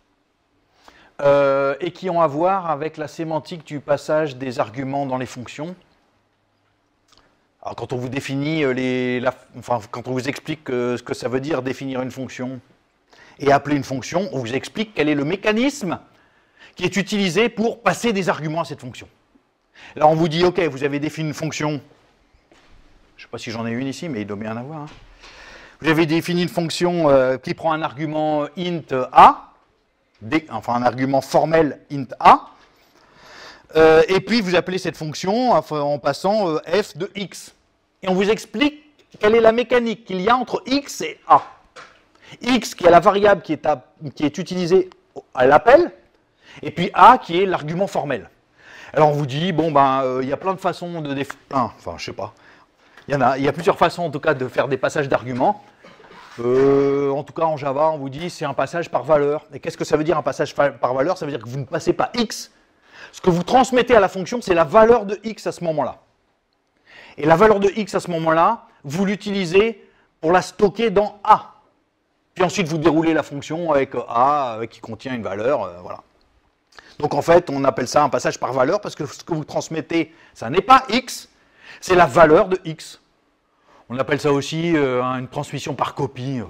euh, et qui ont à voir avec la sémantique du passage des arguments dans les fonctions. Alors, quand on vous définit les, la, enfin, quand on vous explique euh, ce que ça veut dire définir une fonction et appeler une fonction, on vous explique quel est le mécanisme qui est utilisé pour passer des arguments à cette fonction. Alors, on vous dit, OK, vous avez défini une fonction, je ne sais pas si j'en ai une ici, mais il doit bien en avoir. Hein. Vous avez défini une fonction euh, qui prend un argument int a, des, enfin un argument formel int a, Euh, et puis vous appelez cette fonction en passant euh, f de x. Et on vous explique quelle est la mécanique qu'il y a entre x et a. X qui est la variable qui est, à, qui est utilisée à l'appel, et puis a qui est l'argument formel. Alors on vous dit, bon ben, il euh, y a plein de façons de définir, enfin je sais pas, il y en a, il y a plusieurs façons en tout cas de faire des passages d'arguments. Euh, en tout cas en Java, on vous dit c'est un passage par valeur. Et qu'est-ce que ça veut dire un passage par valeur? Ça veut dire que vous ne passez pas x. Ce que vous transmettez à la fonction, c'est la valeur de x à ce moment-là. Et la valeur de x à ce moment-là, vous l'utilisez pour la stocker dans A. Puis ensuite, vous déroulez la fonction avec A euh, qui contient une valeur. Euh, voilà. Donc en fait, on appelle ça un passage par valeur parce que ce que vous transmettez, ça n'est pas x, c'est la valeur de x. On appelle ça aussi euh, une transmission par copie.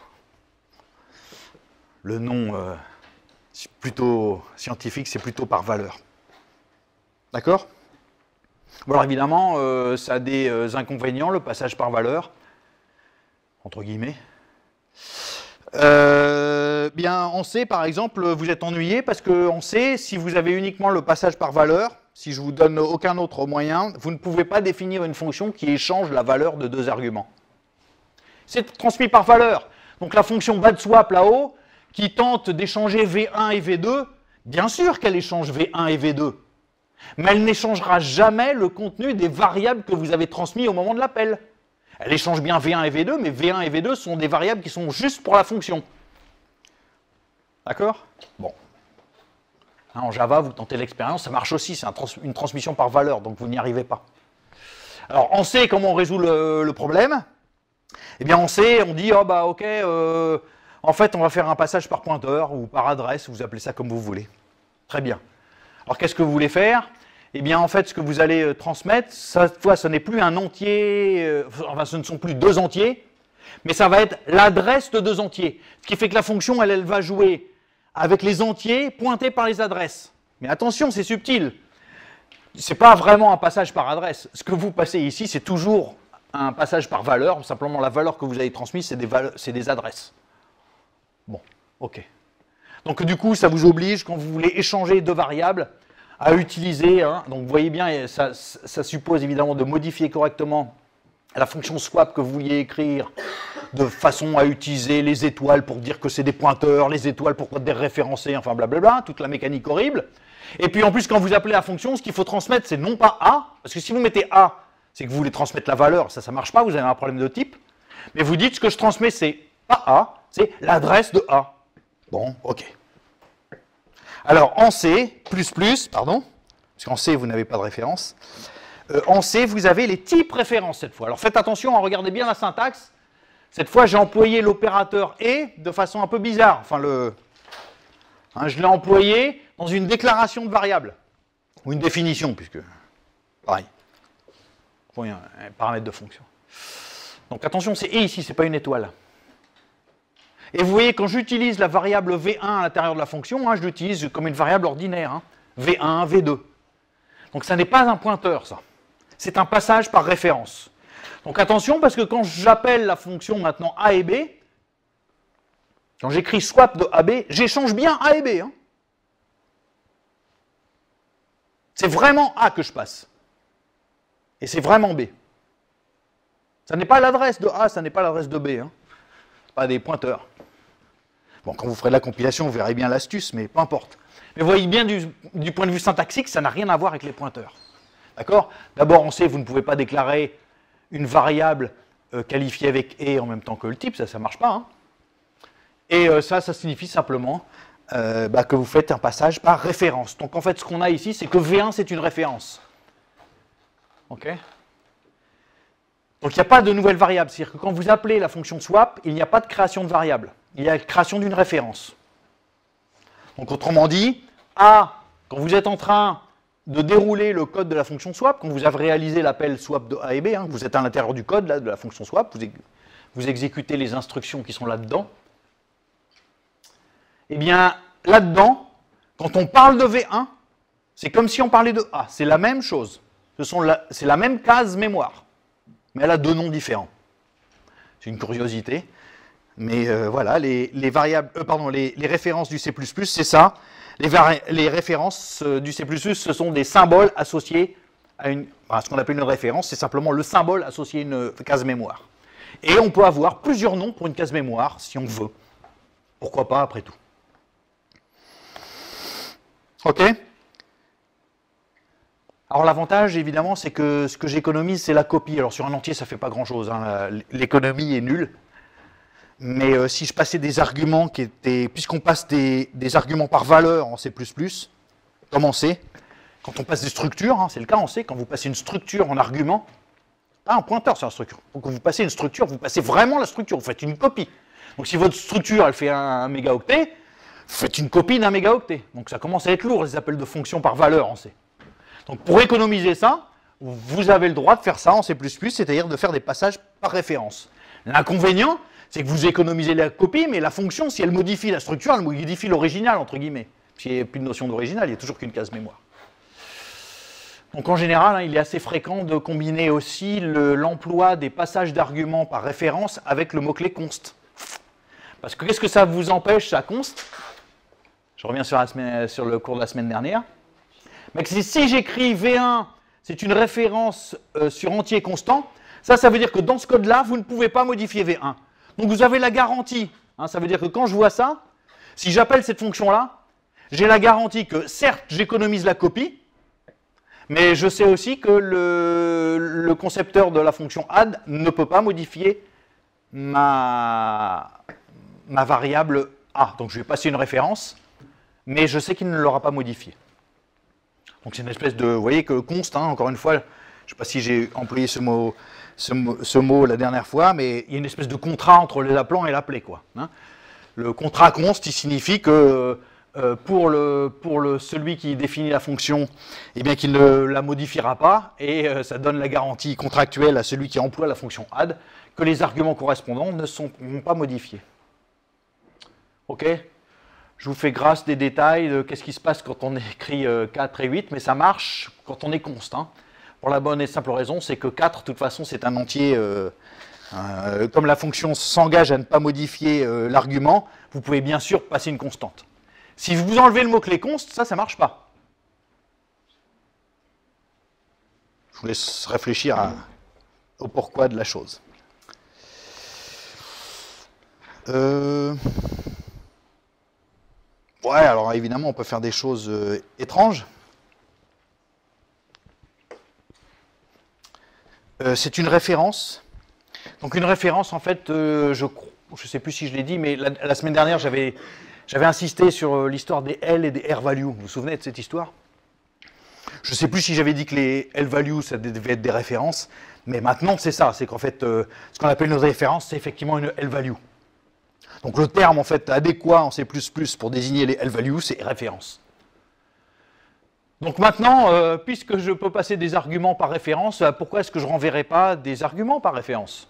Le nom euh, plutôt scientifique, c'est plutôt par valeur. D'accord? Bon, alors évidemment, euh, ça a des euh, inconvénients, le passage par valeur, entre guillemets. Euh, bien, en C, par exemple, vous êtes ennuyé parce qu'en C, si vous avez uniquement le passage par valeur, si je vous donne aucun autre moyen, vous ne pouvez pas définir une fonction qui échange la valeur de deux arguments. C'est transmis par valeur. Donc la fonction badSwap là-haut, qui tente d'échanger V un et V deux, bien sûr qu'elle échange V un et V deux. Mais elle n'échangera jamais le contenu des variables que vous avez transmises au moment de l'appel. Elle échange bien V un et V deux, mais V un et V deux sont des variables qui sont juste pour la fonction. D'accord? Bon. En Java, vous tentez l'expérience, ça marche aussi, c'est un trans une transmission par valeur, donc vous n'y arrivez pas. Alors, en C, comment on résout le, le problème? Eh bien, en C, on dit, oh bah ok, euh, en fait, on va faire un passage par pointeur ou par adresse, vous appelez ça comme vous voulez. Très bien. Alors qu'est-ce que vous voulez faire? Eh bien en fait ce que vous allez euh, transmettre, cette fois ce n'est plus un entier, euh, enfin ce ne sont plus deux entiers, mais ça va être l'adresse de deux entiers. Ce qui fait que la fonction elle, elle va jouer avec les entiers pointés par les adresses. Mais attention, c'est subtil. Ce n'est pas vraiment un passage par adresse. Ce que vous passez ici, c'est toujours un passage par valeur. Simplement la valeur que vous avez transmise, c'est des, c'est des adresses. Bon, ok. Donc du coup, ça vous oblige, quand vous voulez échanger deux variables, à utiliser, hein, donc vous voyez bien, ça, ça suppose évidemment de modifier correctement la fonction swap que vous vouliez écrire, de façon à utiliser les étoiles pour dire que c'est des pointeurs, les étoiles pour déréférencer, enfin blablabla, toute la mécanique horrible. Et puis en plus, quand vous appelez la fonction, ce qu'il faut transmettre, c'est non pas A, parce que si vous mettez A, c'est que vous voulez transmettre la valeur, ça, ça ne marche pas, vous avez un problème de type. Mais vous dites, ce que je transmets, c'est pas A, c'est l'adresse de A. Bon, ok. Alors, en C, plus plus, pardon, parce qu'en C, vous n'avez pas de référence. Euh, en C, vous avez les types références cette fois. Alors, faites attention, regardez bien la syntaxe. Cette fois, j'ai employé l'opérateur « et » de façon un peu bizarre. Enfin, le, hein, je l'ai employé dans une déclaration de variable, ou une définition, puisque, pareil, oui, un, un paramètre de fonction. Donc, attention, c'est « et » ici, ce n'est pas une étoile. Et vous voyez, quand j'utilise la variable V un à l'intérieur de la fonction, hein, je l'utilise comme une variable ordinaire, hein, V un, V deux. Donc ça n'est pas un pointeur, ça. C'est un passage par référence. Donc attention, parce que quand j'appelle la fonction maintenant A et B, quand j'écris swap de A B, j'échange bien A et B. Hein. C'est vraiment A que je passe. Et c'est vraiment B. Ça n'est pas l'adresse de A, ça n'est pas l'adresse de B. Hein. Pas des pointeurs. Bon, quand vous ferez de la compilation, vous verrez bien l'astuce, mais peu importe. Mais vous voyez bien, du, du point de vue syntaxique, ça n'a rien à voir avec les pointeurs. D'accord? D'abord, on sait que vous ne pouvez pas déclarer une variable euh, qualifiée avec « et » en même temps que le type, ça, ça ne marche pas. Hein. Et euh, ça, ça signifie simplement euh, bah, que vous faites un passage par référence. Donc en fait, ce qu'on a ici, c'est que V un, c'est une référence. OK? Donc il n'y a pas de nouvelle variable. C'est-à-dire que quand vous appelez la fonction swap, il n'y a pas de création de variable. Il y a la création d'une référence. Donc autrement dit, A, quand vous êtes en train de dérouler le code de la fonction swap, quand vous avez réalisé l'appel swap de A et B, hein, vous êtes à l'intérieur du code là, de la fonction swap, vous, vous exécutez les instructions qui sont là-dedans, eh bien là-dedans, quand on parle de V un, c'est comme si on parlait de A. C'est la même chose. C'est la même case mémoire. Mais elle a deux noms différents. C'est une curiosité. Mais euh, voilà, les, les variables, euh, pardon, les, les références du C plus plus, c'est ça. Les, les références euh, du C plus plus, ce sont des symboles associés à, une, à ce qu'on appelle une référence. C'est simplement le symbole associé à une case mémoire. Et on peut avoir plusieurs noms pour une case mémoire, si on veut. Pourquoi pas, après tout. OK? Alors l'avantage, évidemment, c'est que ce que j'économise, c'est la copie. Alors sur un entier, ça ne fait pas grand-chose. Hein. L'économie est nulle. Mais euh, si je passais des arguments qui étaient... Puisqu'on passe des, des arguments par valeur en C plus plus, comme en C, quand on passe des structures, hein, c'est le cas en C, quand vous passez une structure en argument, pas un pointeur sur la structure. Donc quand vous passez une structure, vous passez vraiment la structure, vous faites une copie. Donc si votre structure, elle fait un, un mégaoctet, vous faites une copie d'un mégaoctet. Donc ça commence à être lourd, les appels de fonctions par valeur en C. Donc pour économiser ça, vous avez le droit de faire ça en C plus plus, c'est-à-dire de faire des passages par référence. L'inconvénient, c'est que vous économisez la copie, mais la fonction, si elle modifie la structure, elle modifie l'original, entre guillemets. S'il n'y a plus de notion d'original, il n'y a toujours qu'une case mémoire. Donc en général, hein, il est assez fréquent de combiner aussi l'emploi le, des passages d'arguments par référence avec le mot-clé const. Parce que qu'est-ce que ça vous empêche, ça, const? Je reviens sur, la semaine, sur le cours de la semaine dernière. Mais si j'écris V un, c'est une référence euh, sur entier constant, ça, ça veut dire que dans ce code-là, vous ne pouvez pas modifier V un. Donc vous avez la garantie, hein, ça veut dire que quand je vois ça, si j'appelle cette fonction-là, j'ai la garantie que certes j'économise la copie, mais je sais aussi que le, le concepteur de la fonction add ne peut pas modifier ma, ma variable A. Donc je vais passer une référence, mais je sais qu'il ne l'aura pas modifiée. Donc c'est une espèce de, vous voyez que const, hein, encore une fois, je ne sais pas si j'ai employé ce mot, ce, ce mot la dernière fois, mais il y a une espèce de contrat entre l'appelant et l'appelé, quoi. Hein. Le contrat const, il signifie que euh, pour, le, pour le, celui qui définit la fonction, eh bien qu'il ne la modifiera pas, et euh, ça donne la garantie contractuelle à celui qui emploie la fonction add que les arguments correspondants ne seront pas modifiés. Ok? Je vous fais grâce des détails de qu'est-ce qui se passe quand on écrit euh, quatre et huit, mais ça marche quand on est const. Hein. Pour la bonne et simple raison, c'est que quatre, de toute façon, c'est un entier. Euh, euh, comme la fonction s'engage à ne pas modifier euh, l'argument, vous pouvez bien sûr passer une constante. Si vous enlevez le mot-clé const, ça, ça ne marche pas. Je vous laisse réfléchir à, au pourquoi de la chose. Euh... Ouais, alors évidemment, on peut faire des choses euh, étranges. Euh, c'est une référence. Donc une référence, en fait, euh, je ne sais plus si je l'ai dit, mais la, la semaine dernière, j'avais j'avais insisté sur euh, l'histoire des L et des R values. Vous vous souvenez de cette histoire? Je ne sais plus si j'avais dit que les L values, ça devait être des références, mais maintenant, c'est ça. C'est qu'en fait, euh, ce qu'on appelle une référence, c'est effectivement une L value. Donc le terme en fait adéquat en C plus plus pour désigner les L values, c'est référence. Donc maintenant, euh, puisque je peux passer des arguments par référence, euh, pourquoi est-ce que je ne renverrai pas des arguments par référence?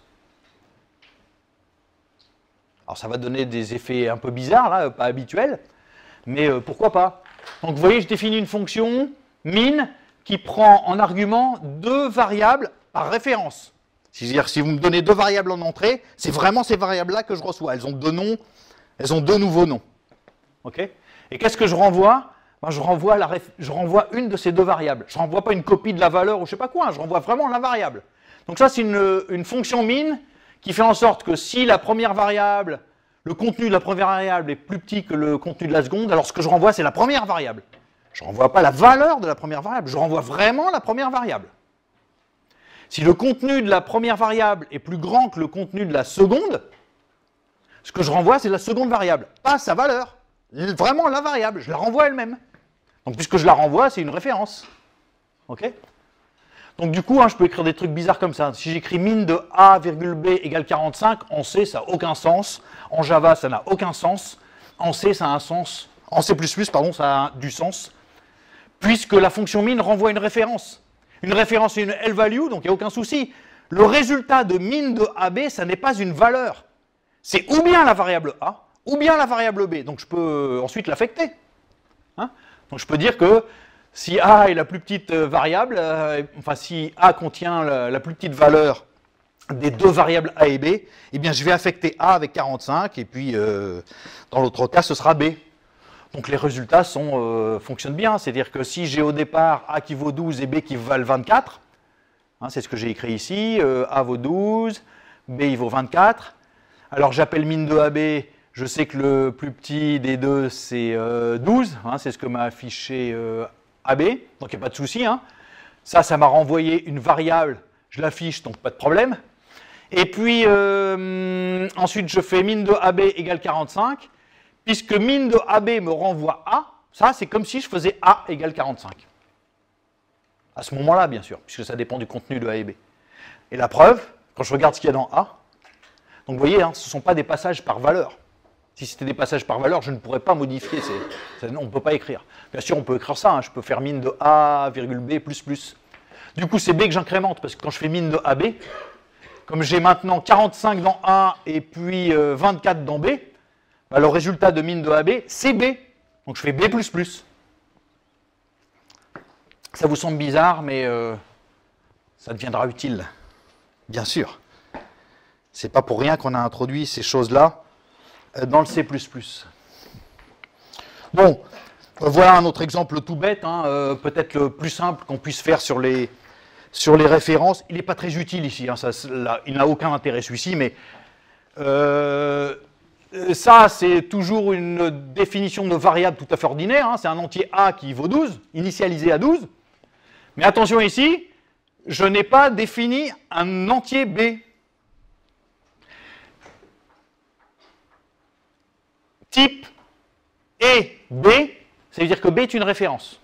Alors ça va donner des effets un peu bizarres, là, pas habituels, mais euh, pourquoi pas? Donc vous voyez, je définis une fonction min qui prend en argument deux variables par référence. C'est-à-dire, si vous me donnez deux variables en entrée, c'est vraiment ces variables-là que je reçois. Elles ont deux noms, elles ont deux nouveaux noms. Okay? Et qu'est-ce que je renvoie? Ben, je, renvoie la je renvoie une de ces deux variables. Je ne renvoie pas une copie de la valeur ou je ne sais pas quoi, hein, je renvoie vraiment la variable. Donc ça, c'est une, une fonction min qui fait en sorte que si la première variable, le contenu de la première variable est plus petit que le contenu de la seconde, alors ce que je renvoie, c'est la première variable. Je ne renvoie pas la valeur de la première variable, je renvoie vraiment la première variable. Si le contenu de la première variable est plus grand que le contenu de la seconde, ce que je renvoie, c'est la seconde variable, pas sa valeur. Vraiment la variable, je la renvoie elle-même. Donc puisque je la renvoie, c'est une référence. Ok? Donc du coup, hein, je peux écrire des trucs bizarres comme ça. Si j'écris min de A, B égale quarante-cinq, en C, ça n'a aucun sens. En Java, ça n'a aucun sens. En C, ça a un sens. En C plus plus, pardon, ça a du sens. Puisque la fonction min renvoie une référence. Une référence, c'est une L value, donc il n'y a aucun souci. Le résultat de min de A B, ça n'est pas une valeur. C'est ou bien la variable A, ou bien la variable B. Donc je peux ensuite l'affecter. Hein? Donc je peux dire que si A est la plus petite variable, euh, enfin si A contient la, la plus petite valeur des deux variables A et B, eh bien je vais affecter A avec quarante-cinq, et puis euh, dans l'autre cas, ce sera B. Donc les résultats sont, euh, fonctionnent bien, c'est-à-dire que si j'ai au départ A qui vaut douze et B qui valent vingt-quatre, hein, c'est ce que j'ai écrit ici, euh, A vaut douze, B il vaut vingt-quatre, alors j'appelle min de A B, je sais que le plus petit des deux c'est euh, douze, hein, c'est ce que m'a affiché euh, A B, donc il n'y a pas de souci, hein. Ça, ça m'a renvoyé une variable, je l'affiche, donc pas de problème. Et puis euh, ensuite je fais min de A B égale quarante-cinq, puisque min de A B me renvoie A, ça c'est comme si je faisais A égale quarante-cinq. À ce moment-là, bien sûr, puisque ça dépend du contenu de A et B. Et la preuve, quand je regarde ce qu'il y a dans A, donc vous voyez, hein, ce ne sont pas des passages par valeur. Si c'était des passages par valeur, je ne pourrais pas modifier, on ne peut pas écrire. Bien sûr, on peut écrire ça, hein, je peux faire min de A, B, plus, plus. Du coup, c'est B que j'incrémente, parce que quand je fais min de A B, comme j'ai maintenant quarante-cinq dans A et puis euh, vingt-quatre dans B, bah, le résultat de min de A B, c'est B. Donc je fais B plus plus. Ça vous semble bizarre, mais euh, ça deviendra utile. Bien sûr. C'est pas pour rien qu'on a introduit ces choses-là dans le C plus plus. Bon, voilà un autre exemple tout bête, hein, euh, peut-être le plus simple qu'on puisse faire sur les, sur les références. Il n'est pas très utile ici, hein, ça, là, il n'a aucun intérêt celui-ci, mais euh, ça c'est toujours une définition de variable tout à fait ordinaire, hein, c'est un entier A qui vaut douze, initialisé à douze, mais attention ici, je n'ai pas défini un entier B. Type et B, ça veut dire que B est une référence.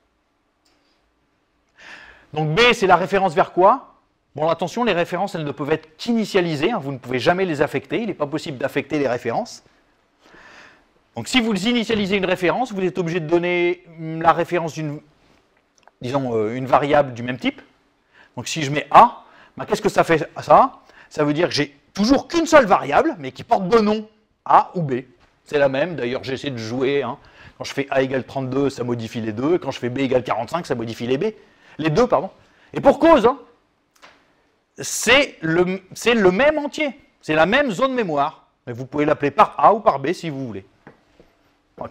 Donc B, c'est la référence vers quoi? Bon, attention, les références, elles ne peuvent être qu'initialisées, hein, vous ne pouvez jamais les affecter, il n'est pas possible d'affecter les références. Donc si vous initialisez une référence, vous êtes obligé de donner la référence d'une, disons, euh, une variable du même type. Donc si je mets A, ben, qu'est-ce que ça fait ça? Ça veut dire que j'ai toujours qu'une seule variable, mais qui porte deux noms, A ou B. C'est la même, d'ailleurs j'essaie de jouer. Hein. Quand je fais A égale trente-deux, ça modifie les deux. Quand je fais B égale quarante-cinq, ça modifie les B. Les deux, pardon. Et pour cause, hein, c'est le, c'est le même entier. C'est la même zone mémoire. Mais vous pouvez l'appeler par A ou par B si vous voulez. OK ?